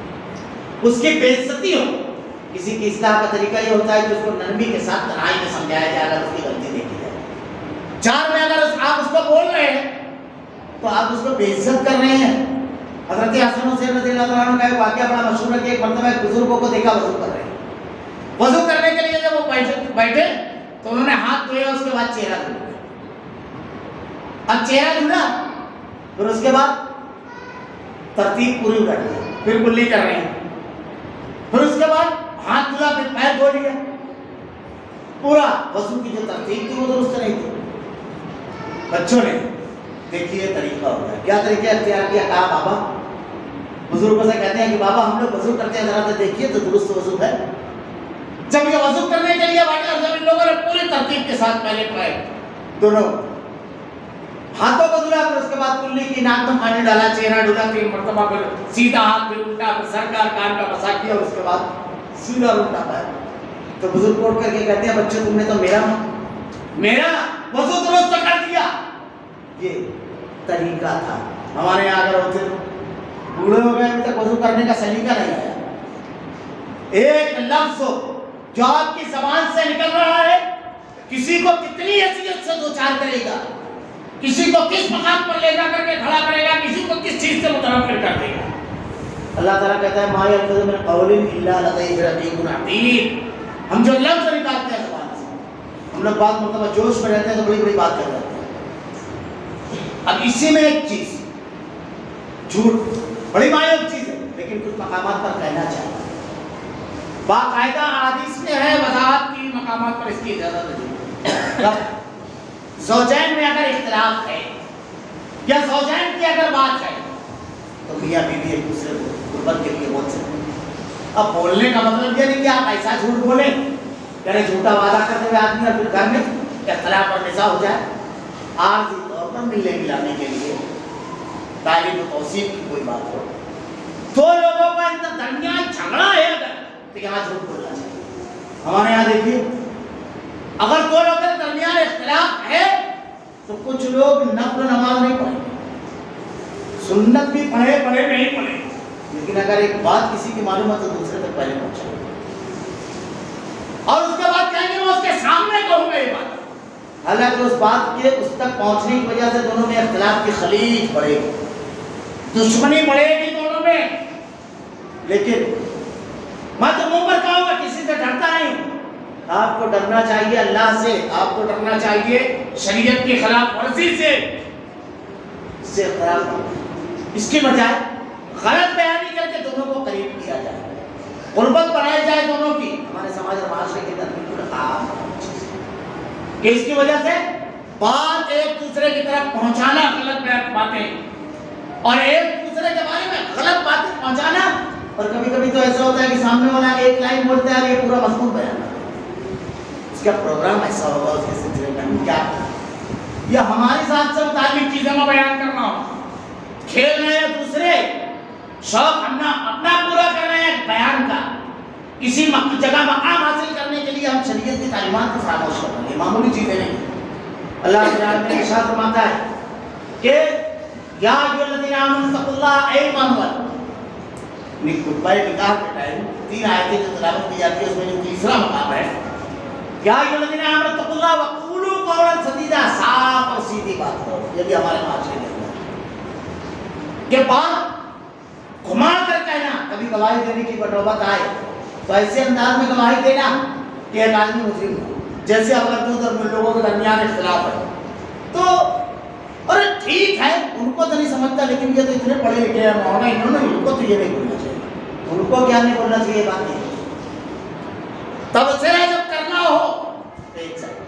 [SPEAKER 2] اس کی بے عزتی ہو. کسی کی اصلاح کا طریقہ یہ ہوتا ہے کہ اس کو نرمی کے ساتھ تنہائی میں سمجھایا جائے, اگر اس کی غلطی دیکھی جائے. چار میں اگر آپ اس کو بول رہے ہیں تو آپ اس کو بے عزت کر رہے ہیں. حضرت حسن حسین رضی اللہ عنہ کا ایک واقعہ بڑا مشہور ہے کہ ایک مرتبہ ایک بزرگوں کو دیکھا وضو کر رہے ہیں. وضو کرنے کے لیے جب وہ بیٹھے تو انہوں نے ہاتھ دھویا, اس کے بعد چہرہ دھویا. اب چہرہ دھونا, پھر اس کے بعد ترتیب پوری کر لی, پھر کلی کر رہے ہیں, پھر اس کے بعد ہاتھ دھلا, پھر پیر دھو لیا. پورا وضو کی جو ترتیب تھی وہ درست نہیں تھی. بچوں نے دیکھیے طریقہ ہوتا ہے, کیا طریقہ اختیار کیا, کہا بابا, بزرگوں سے کہتے ہیں کہ بابا ہم لوگ وضو کرتے ہیں, ذرا تو دیکھیے تو درست وضو ہے. جب یہ وضو کرنے کے لیے بیٹھے اور جب ان لوگوں نے پوری ترتیب کے ساتھ پہلے پائے دونوں ہاتھوں کو دھلا, پھر اس کے بعد کلی کی ناک میں پانی ڈالا, چہرہ ڈھلا, تین مرتبہ, پھر سیدھا ہاتھ, پھر الٹا, پھر سر کا کان کا مسا کیا, اور اس کے بعد سیدھا الٹا پایا. تو بزرگ اٹھ کر کے کہتے ہیں بچے تم نے تو میرا میرا وضو درست کر دیا. یہ طریقہ تھا. ہمارے یہاں اگر ہوتے تو بوڑھے ہو گئے, ابھی تک وضو کرنے کا سلیقہ نہیں آیا. ایک لفظ جو آپ کی زبان سے نکل رہا ہے کسی کو کتنی حیثیت سے دوچار کرے گا, کسی کو کس مقام پر لے جا کر کے کھڑا کرے گا, کسی کو کس چیز سے متنفر کر دے گا. اللہ تعالیٰ کہتا ہے ما یلفظ من قول الا لدیہ رقیب عتید. ہم جو لفظ نکالتے ہیں زبان سے, ہم لوگ بعض مرتبہ جوش میں رہتے ہیں تو بڑی بڑی بات کر جاتے ہیں. اب اسی میں ایک چیز, جھوٹ بڑی مایوب چیز ہے, لیکن کچھ مقامات پر کہنا چاہیے. باقاعدہ حدیث میں ہے وضاحت کی, مقامات پر اس کی اجازت ہے. زوجین میں اگر اختلاف ہے یا زوجین کی اگر بات ہے تو میاں بیوی ایک دوسرے کو قربت کے لیے بول سکتے ہیں. اب بولنے کا مطلب یہ نہیں کہ آپ ایسا جھوٹ بولیں یعنی جھوٹا وعدہ کرتے ہوئے آدمی اور پھر گھر میں اختلاف اور نزاع ہو جائے. عارضی طور پر ملنے ملانے کے لیے تعلیم و توصیف کی کوئی بات ہو, دو لوگوں کا درمیان جھگڑا ہے اگر, تو یہاں جھوٹ بولنا چاہیے. ہمارے یہاں دیکھیے اگر دو لوگوں کے درمیان اختلاف ہے تو کچھ لوگ نفل نماز نہیں پڑھیں گے, سنت بھی پڑھے پڑھے نہیں پڑھے, لیکن اگر ایک بات کسی کی معلوم ہے تو دوسرے تک پہلے پہنچائے اور اس کے بعد کہیں گے میں اس کے سامنے کہوں گا یہ بات، حالانکہ اس بات کے اس تک پہنچنے کی وجہ سے دونوں میں اختلاف کی خلیج بڑھے گی، دشمنی بڑھے گی دونوں میں. لیکن میں تو منہ پر کہوں گا کسی سے ڈرتا نہیں. آپ کو ڈرنا چاہیے اللہ سے، آپ کو ڈرنا چاہیے شریعت کی خلاف ورزی سے. اس سے اختلاف، اس کی بجائے غلط بیانی کر کے دونوں کو قریب کیا جائے، قربت بنائی جائے دونوں کی. ہمارے سماج اور معاشرے کے اندر بالکل عام کہ اس کی وجہ سے بات ایک دوسرے کی طرف پہنچانا، غلط باتیں اور ایک دوسرے کے بارے میں غلط باتیں پہنچانا. اور کبھی کبھی تو ایسا ہوتا ہے کہ سامنے والا ایک لائن بولتا ہے اور یہ پورا مضمون بیان کرتا ہے. اس کا پروگرام ایسا ہوگا، اس کے سلسلے میں ہم کیا یا ہماری ذات سے متعلق چیزیں میں بیان کرنا ہو، کھیلنا یا دوسرے شوق اپنا اپنا پورا کرنا ہے بیان کا، کسی جگہ مقام حاصل کرنے کے لیے ہم شریعت کی تعلیمات کو فراموش کر رہے ہیں. معمولی چیزیں نہیں. اللہ تعالیٰ نے ارشاد فرماتا ہے کہ یا ایھا الذین آمنوا اتقوا اللہ، اے ایمان والو. خطبہ نکاح کے ٹائم تین آیتیں جو تلاوت کی جاتی ہے اس میں جو تیسرا مقام ہے یا ایھا الذین آمنوا اتقوا اللہ وقولوا قولا سدیدا، صاف اور سیدھی بات کرو. یہ بھی ہمارے معاشرے کے اندر کہ بات گھما کر کہنا، کبھی گواہی دینے کی نوبت آئے تو ایسے انداز میں گواہی دینا کہ ایک آدمی مجرم ہو، جیسے اگر دو در لوگوں کے درمیان اختلاف ہے تو اور ٹھیک ہے ان کو تو نہیں سمجھتا، لیکن یہ تو اتنے پڑھے لکھے ہیں مولانا، انہوں نے ان کو تو یہ نہیں بولنا چاہیے. ان کو کیا نہیں بولنا چاہیے بات نہیں. تبصرہ جب کرنا ہو تو ایک ساتھ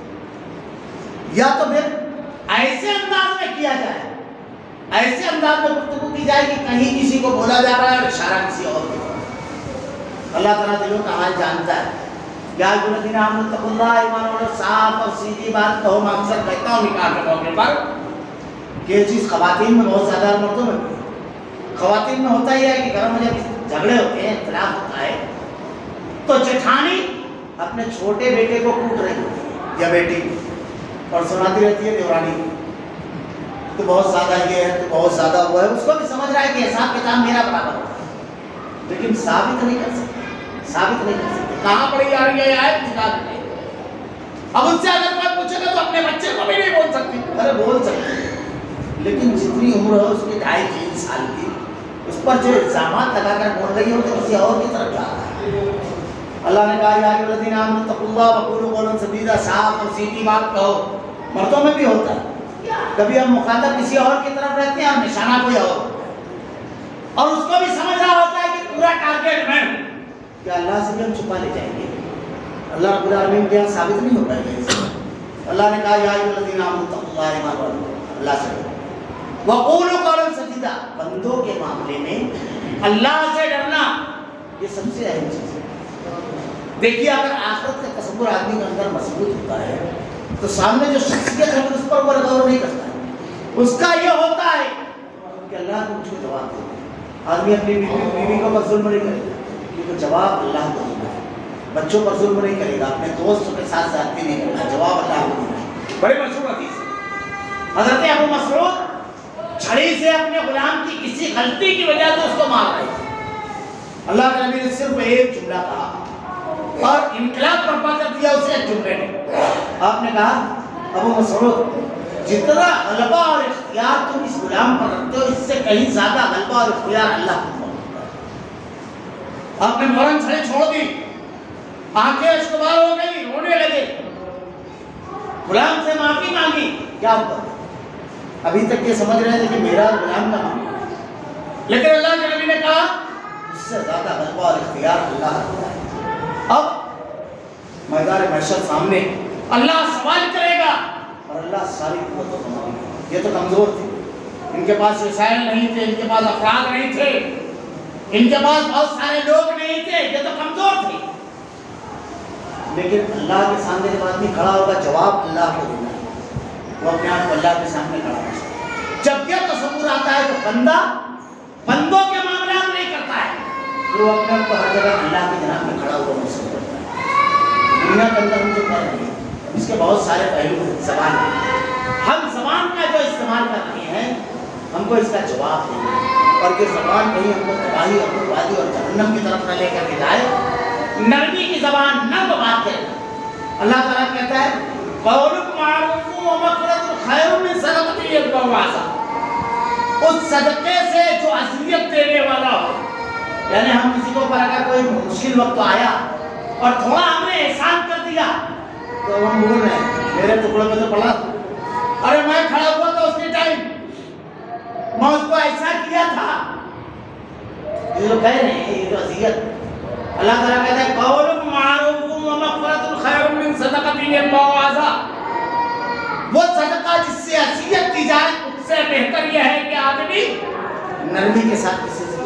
[SPEAKER 2] یا تو پھر ایسے انداز میں کیا جائے، ایسے انداز میں گفتگو کی جائے کہ کہیں کسی کو بولا جا رہا ہے اور اشارہ کسی اور کی طرف. اللہ تعالیٰ دلوں کا حال جانتا ہے. یا ایھا الذین آمنوا اتقوا اللہ، ایمان والو صاف اور سیدھی بات کہو. میں اکثر کہتا ہوں نکاح کے موقع پر کہ یہ چیز خواتین میں بہت زیادہ اور مردوں میں بھی. خواتین میں ہوتا ہی ہے کہ گھروں میں جب جھگڑے ہوتے ہیں، اختلاف ہوتا ہے تو جٹھانی اپنے چھوٹے بیٹے کو کوٹ رہی ہوتی ہے یا بیٹی اور سناتی رہتی ہے دیورانی تو بہت زیادہ یہ ہے، تو بہت زیادہ وہ ہے. اس کو بھی سمجھ رہا ہے کہ حساب کتاب میرا برابر ہوتا ہے، لیکن ثابت نہیں کر سکتے، ثابت نہیں کر سکتے. کہاں پڑھی جا رہی ہے آیت نکال کے. اب ان سے اگر کوئی پوچھے گا تو اپنے بچے کو بھی نہیں بول سکتی. ارے بول سکتے لیکن جتنی عمر ہے اس کی ڈھائی تین سال کی، اس پر جو الزامات لگا کر بول رہی ہو تو کسی اور کی طرف جا رہا ہے. اللہ نے کہا یا ایھا الذین آمنوا اتقوا اللہ وقولوا قولا سدیدا، صاف اور سیدھی بات کہو. مردوں میں بھی ہوتا ہے، کبھی ہم مخاطب کسی اور کی طرف رہتے ہیں اور نشانہ کوئی اور اور اس کو بھی سمجھ رہا ہوتا ہے کہ پورا ٹارگیٹ میں کہ اللہ سے بھی ہم چھپا لے جائیں گے. اللہ رب العالمین کے یہاں ثابت نہیں ہو پائے گا. اللہ نے کہا یا ایھا الذین آمنوا اتقوا اللہ، ایمان والو اللہ سے وقولوا قولا سدیدا. بندوں کے معاملے میں اللہ سے ڈرنا یہ سب سے اہم چیز ہے. دیکھیے اگر آخرت کا تصور آدمی کے اندر مضبوط ہوتا ہے تو سامنے جو شخصیت ہے اس پر وہ غور نہیں کرتا ہے. اس کا یہ ہوتا ہے کہ اللہ کو مجھ کو جواب دے. آدمی اپنی بیوی بیوی کو پر ظلم نہیں کرے گا کیونکہ جواب اللہ کو دینا ہے. بچوں پر ظلم نہیں کرے گا، اپنے دوست کے ساتھ زیادتی نہیں کرنا، جواب اللہ کو دینا ہے. بڑے مشہور حدیث ہے، حضرت ابو مسعود چھڑی سے اپنے غلام کی کسی غلطی کی وجہ سے اس کو مار رہے تھے. اللہ کے نبی نے صرف ایک جملہ کہا اور انقلاب برپا کر دیا اسے ایک جملے نے. آپ نے کہا ابو مسعود جتنا غلبہ اور اختیار تم اس غلام پر رکھتے ہو اس سے کہیں زیادہ غلبہ اور اختیار اللہ کو ہوتا ہے. آپ نے فوراً چھڑی چھوڑ دی، آنکھیں اشکبار ہو گئی، رونے لگے، غلام سے معافی مانگی. کیا ہوا؟ ابھی تک یہ سمجھ رہے تھے کہ میرا غلام کا معاملہ، لیکن اللہ کے نبی نے کہا اس سے زیادہ غلبہ اور اختیار اللہ رکھتا ہے. اب میدان محشر سامنے اللہ سوال کرے گا اور اللہ ساری قوتوں کو مانگے گا. یہ تو کمزور تھے، ان کے پاس وسائل نہیں تھے، ان کے پاس افراد نہیں تھے، ان کے پاس بہت سارے لوگ نہیں تھے، یہ تو کمزور تھے. لیکن اللہ کے سامنے جب آدمی کھڑا ہوگا جواب اللہ کو دینا ہے. وہ اپنے آپ کو اللہ کے سامنے کھڑا ہے. جب یہ تصور آتا ہے تو بندہ بندوں کے معاملات نہیں کرتا ہے، وہ اپنے آپ کو ہر جگہ اللہ کے جناب میں کھڑا ہوا محسوس کرتا ہے. دنیا کے اندر ہم جو کر رہے ہیں اس کے بہت سارے پہلو ہیں. زبان، ہم زبان کا جو استعمال کر رہے ہیں ہم کو اس کا جواب دیں اور یہ زبان کہیں ہم کو تباہی اور بربادی اور جہنم کی طرف نہ لے کر کے جائے۔ نرمی کی زبان نرم بات کرے۔ اللہ تعالیٰ کہتا ہے قول معروف و مغفرۃ خیر من صدقۃ یتبعها اذى، اس صدقے سے جو اذیت دینے والا ہو، یعنی ہم کسی کو پر اگر کوئی مشکل وقت آیا اور تھوڑا ہم نے احسان کر دیا تو ہم بول رہے ہیں میرے ٹکڑے میں تو پڑا، ارے میں کھڑا ہوا تھا اس کے ٹائم، میں اس کو ایسا کیا تھا، یہ جو کہہ رہے ہیں یہ تو اذیت۔ اللہ تعالیٰ کہتا ہے قول معروف و مغفرۃ خیر من صدقۃ یتبعها اذى، وہ صدقہ جس سے اذیت دی جائے اس سے بہتر یہ ہے کہ آدمی نرمی کے ساتھ کسی سے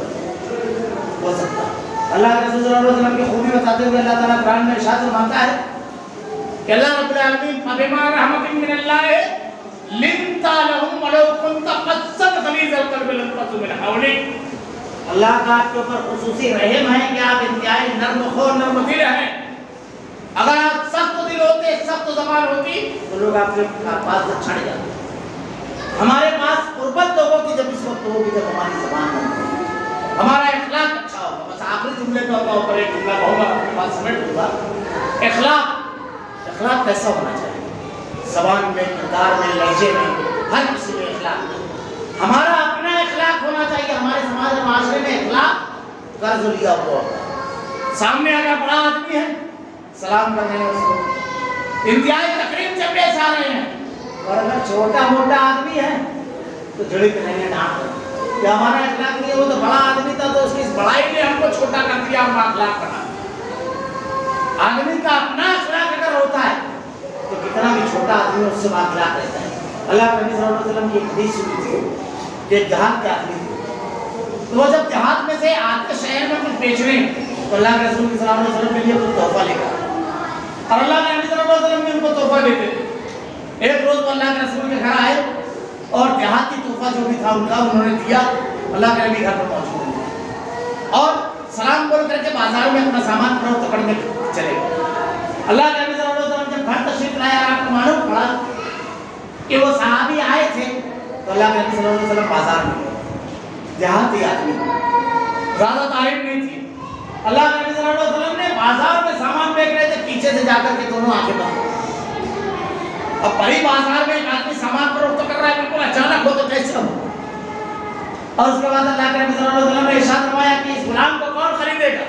[SPEAKER 2] ہو سکتا ہے۔ اللہ کے رسول صلی اللہ علیہ وسلم کی خوبی بتاتے ہوئے اللہ تعالیٰ قرآن میں ارشاد فرماتا ہے کہ اللہ رب العالمین فبما رحمۃ من اللہ لنت لهم ولو كنت قسا غلیظ القلب لانفضوا من حولک، اللہ کا آپ کے اوپر خصوصی رحم ہے کہ آپ انتہائی نرم خو نرم دل ہیں، اگر آپ سخت دل ہوتے سخت زبان ہوتی تو لوگ آپ کے پاس سے چھڑ جاتے۔ ہمارے پاس قربت لوگوں کی جب اس وقت ہوگی جب ہماری زبان ہوگی، ہمارا اخلاق اچھا ہوگا۔ بس آخری جملے کا اللہ اوپر ایک جملہ کہوں گا، اپنی بات سمیٹ دوں گا۔ اخلاق اخلاق کیسا ہونا چاہیے؟ زبان میں، کردار میں، لہجے میں، ہر کسی میں اخلاق۔ ہمارا اپنا اخلاق ہونا چاہیے۔ ہمارے سماج اور معاشرے میں اخلاق قرض لیا ہوا ہے۔ سامنے اگر بڑا آدمی ہے سلام کر رہے ہیں اس کو، انتہائی تقریب سے پیش آ رہے ہیں، اور اگر چھوٹا موٹا آدمی ہے تو جھڑک رہے ہیں، ڈانٹ رہے ہیں کہ ہمارا اخلاق نہیں ہے، وہ تو بڑا آدمی تھا تو اس کی اس بڑائی نے ہم کو چھوٹا کر دیا، ہم اخلاق بنا۔ آدمی کا اپنا اخلاق اگر ہوتا ہے تو کتنا بھی چھوٹا آدمی اس سے اخلاق رہتا ہے۔ اللہ کے نبی صلی اللہ علیہ وسلم کی ایک حدیث سنی تھی کہ ایک دیہات کے آدمی تھے، تو وہ جب دیہات میں سے آتے شہر میں کچھ بیچنے تو اللہ کے رسول صلی اللہ علیہ وسلم کے لیے کچھ تحفہ لے کر، اور اللہ کے نبی صلی اللہ علیہ وسلم بھی ان کو تحفہ دیتے تھے۔ ایک روز وہ اللہ کے رسول کے گھر آئے اور دیہاتی تحفہ جو بھی تھا ان کا انہوں نے دیا، اللہ کے نبی گھر پر موجود ہیں اور سلام بول کر کے بازار میں اپنا سامان فروخت کرنے چلے گئے۔ اللہ کے نبی صلی اللہ علیہ وسلم جب گھر تشریف لائے اور آپ کو معلوم پڑا کہ وہ صحابی آئے تھے تو اللہ کے نبی صلی اللہ علیہ وسلم بازار میں گئے، دیہاتی آدمی زیادہ تعریف نہیں تھی۔ اللہ کے نبی صلی اللہ علیہ وسلم نے بازار میں سامان بیچ رہے تھے، پیچھے سے جا کر کے دونوں آنکھیں بند۔ اب بڑی بازار میں ایک آدمی سامان فروخت کر رہا ہے، بالکل اچانک ہو تو کیسے ہو؟ اور اس کے بعد اللہ کے نبی صلی اللہ علیہ وسلم نے ارشاد فرمایا کہ اس غلام کو کون خریدے گا؟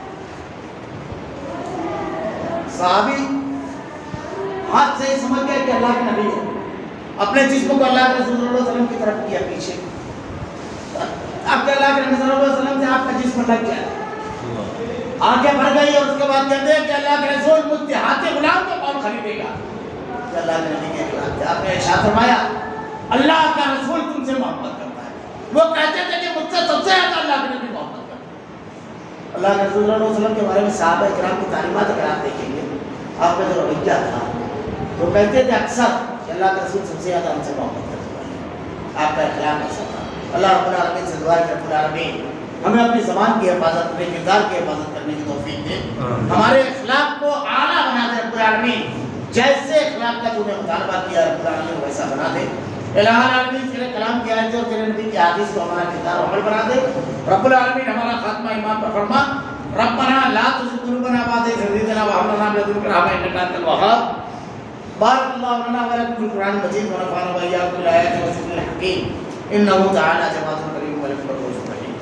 [SPEAKER 2] صحابی ہاتھ سے سمجھ گئے کہ اللہ کے نبی ہے، اپنے جسم کو اللہ کے رسول صلی اللہ علیہ وسلم کی طرف کیا پیچھے، اب کہ اللہ کے نبی صلی اللہ علیہ وسلم سے آپ کا جسم لگ گیا، آنکھیں بھر گئی اور اس کے بعد کہتے ہیں کہ اللہ کے رسول مجھ دیہاتی غلام کو کون خریدے گا؟ اللہ کے نبی کے اخلاق تھے۔ آپ نے ارشاد فرمایا اللہ کا رسول تم سے محبت کرتا ہے، وہ کہتے تھے کہ مجھ سے سب سے زیادہ اللہ کے نبی محبت کرتا ہے۔ اللہ کے رسول صلی اللہ علیہ وسلم کے بارے میں صحابہ کرام کی تعلیمات اگر آپ دیکھیں گے، آپ کا جو رویہ تھا تو کہتے تھے اکثر کہ اللہ کا رسول سب سے زیادہ ہم سے محبت کرتا ہے، آپ کا اخلاق ایسا تھا۔ اللہ رب العالمین سے دعا ہے کہ رب العالمین ہمیں اپنی زبان کی حفاظت، اپنے کردار کی حفاظت کرنے کی توفیق دے، ہمارے اخلاق کو اعلیٰ بنا دے رب العالمین، جیسے اخلاق کا تو نے مطالبہ کیا رب العالمین ویسا بنا دے۔ الہ العالمین تیرے کلام کی آیتیں اور تیرے نبی کی حدیث کو ہمارا کردار و عمل بنا دے۔ رب العالمین ہمارا خاتمہ ایمان پر فرما۔ ربنا لا تزغ قلوبنا بعد إذ هديتنا وهب لنا من لدنك رحمة إنك أنت الوهاب۔ بارك الله لنا ولكم في القرآن المجيد ونفعنا وإياكم بالآيات والذكر الحكيم إنه تعالى جواد كريم ولكم الرحمن الرحيم۔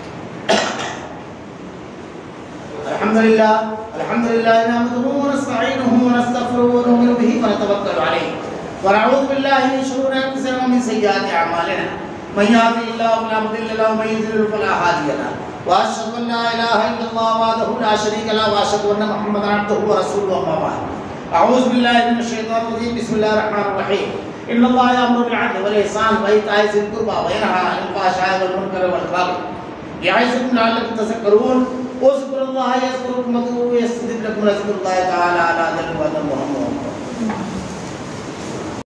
[SPEAKER 2] الحمد لله الحمد لله نحمده ونستعينه ونستغفره ونؤمن به ونتوكل عليه ونعوذ بالله من شرور أنفسنا ومن سيئات أعمالنا من يهده الله فلا مضل له ومن يضلل فلا هادي له وأشهد أن لا إله إلا الله وحده لا شريك له وأشهد أن محمدا عبده ورسوله أما بعد أعوذ بالله من الشيطان الرجيم بسم الله الرحمن الرحيم إن الله يأمر بالعدل والإحسان وإيتاء ذي القربى وينهى عن الفحشاء والمنكر والبغي يعظكم لعلكم تذكرون اذكروا الله يذكركم وادعوه يستجب لكم ولذكر الله تعالى على ذلك وأنتم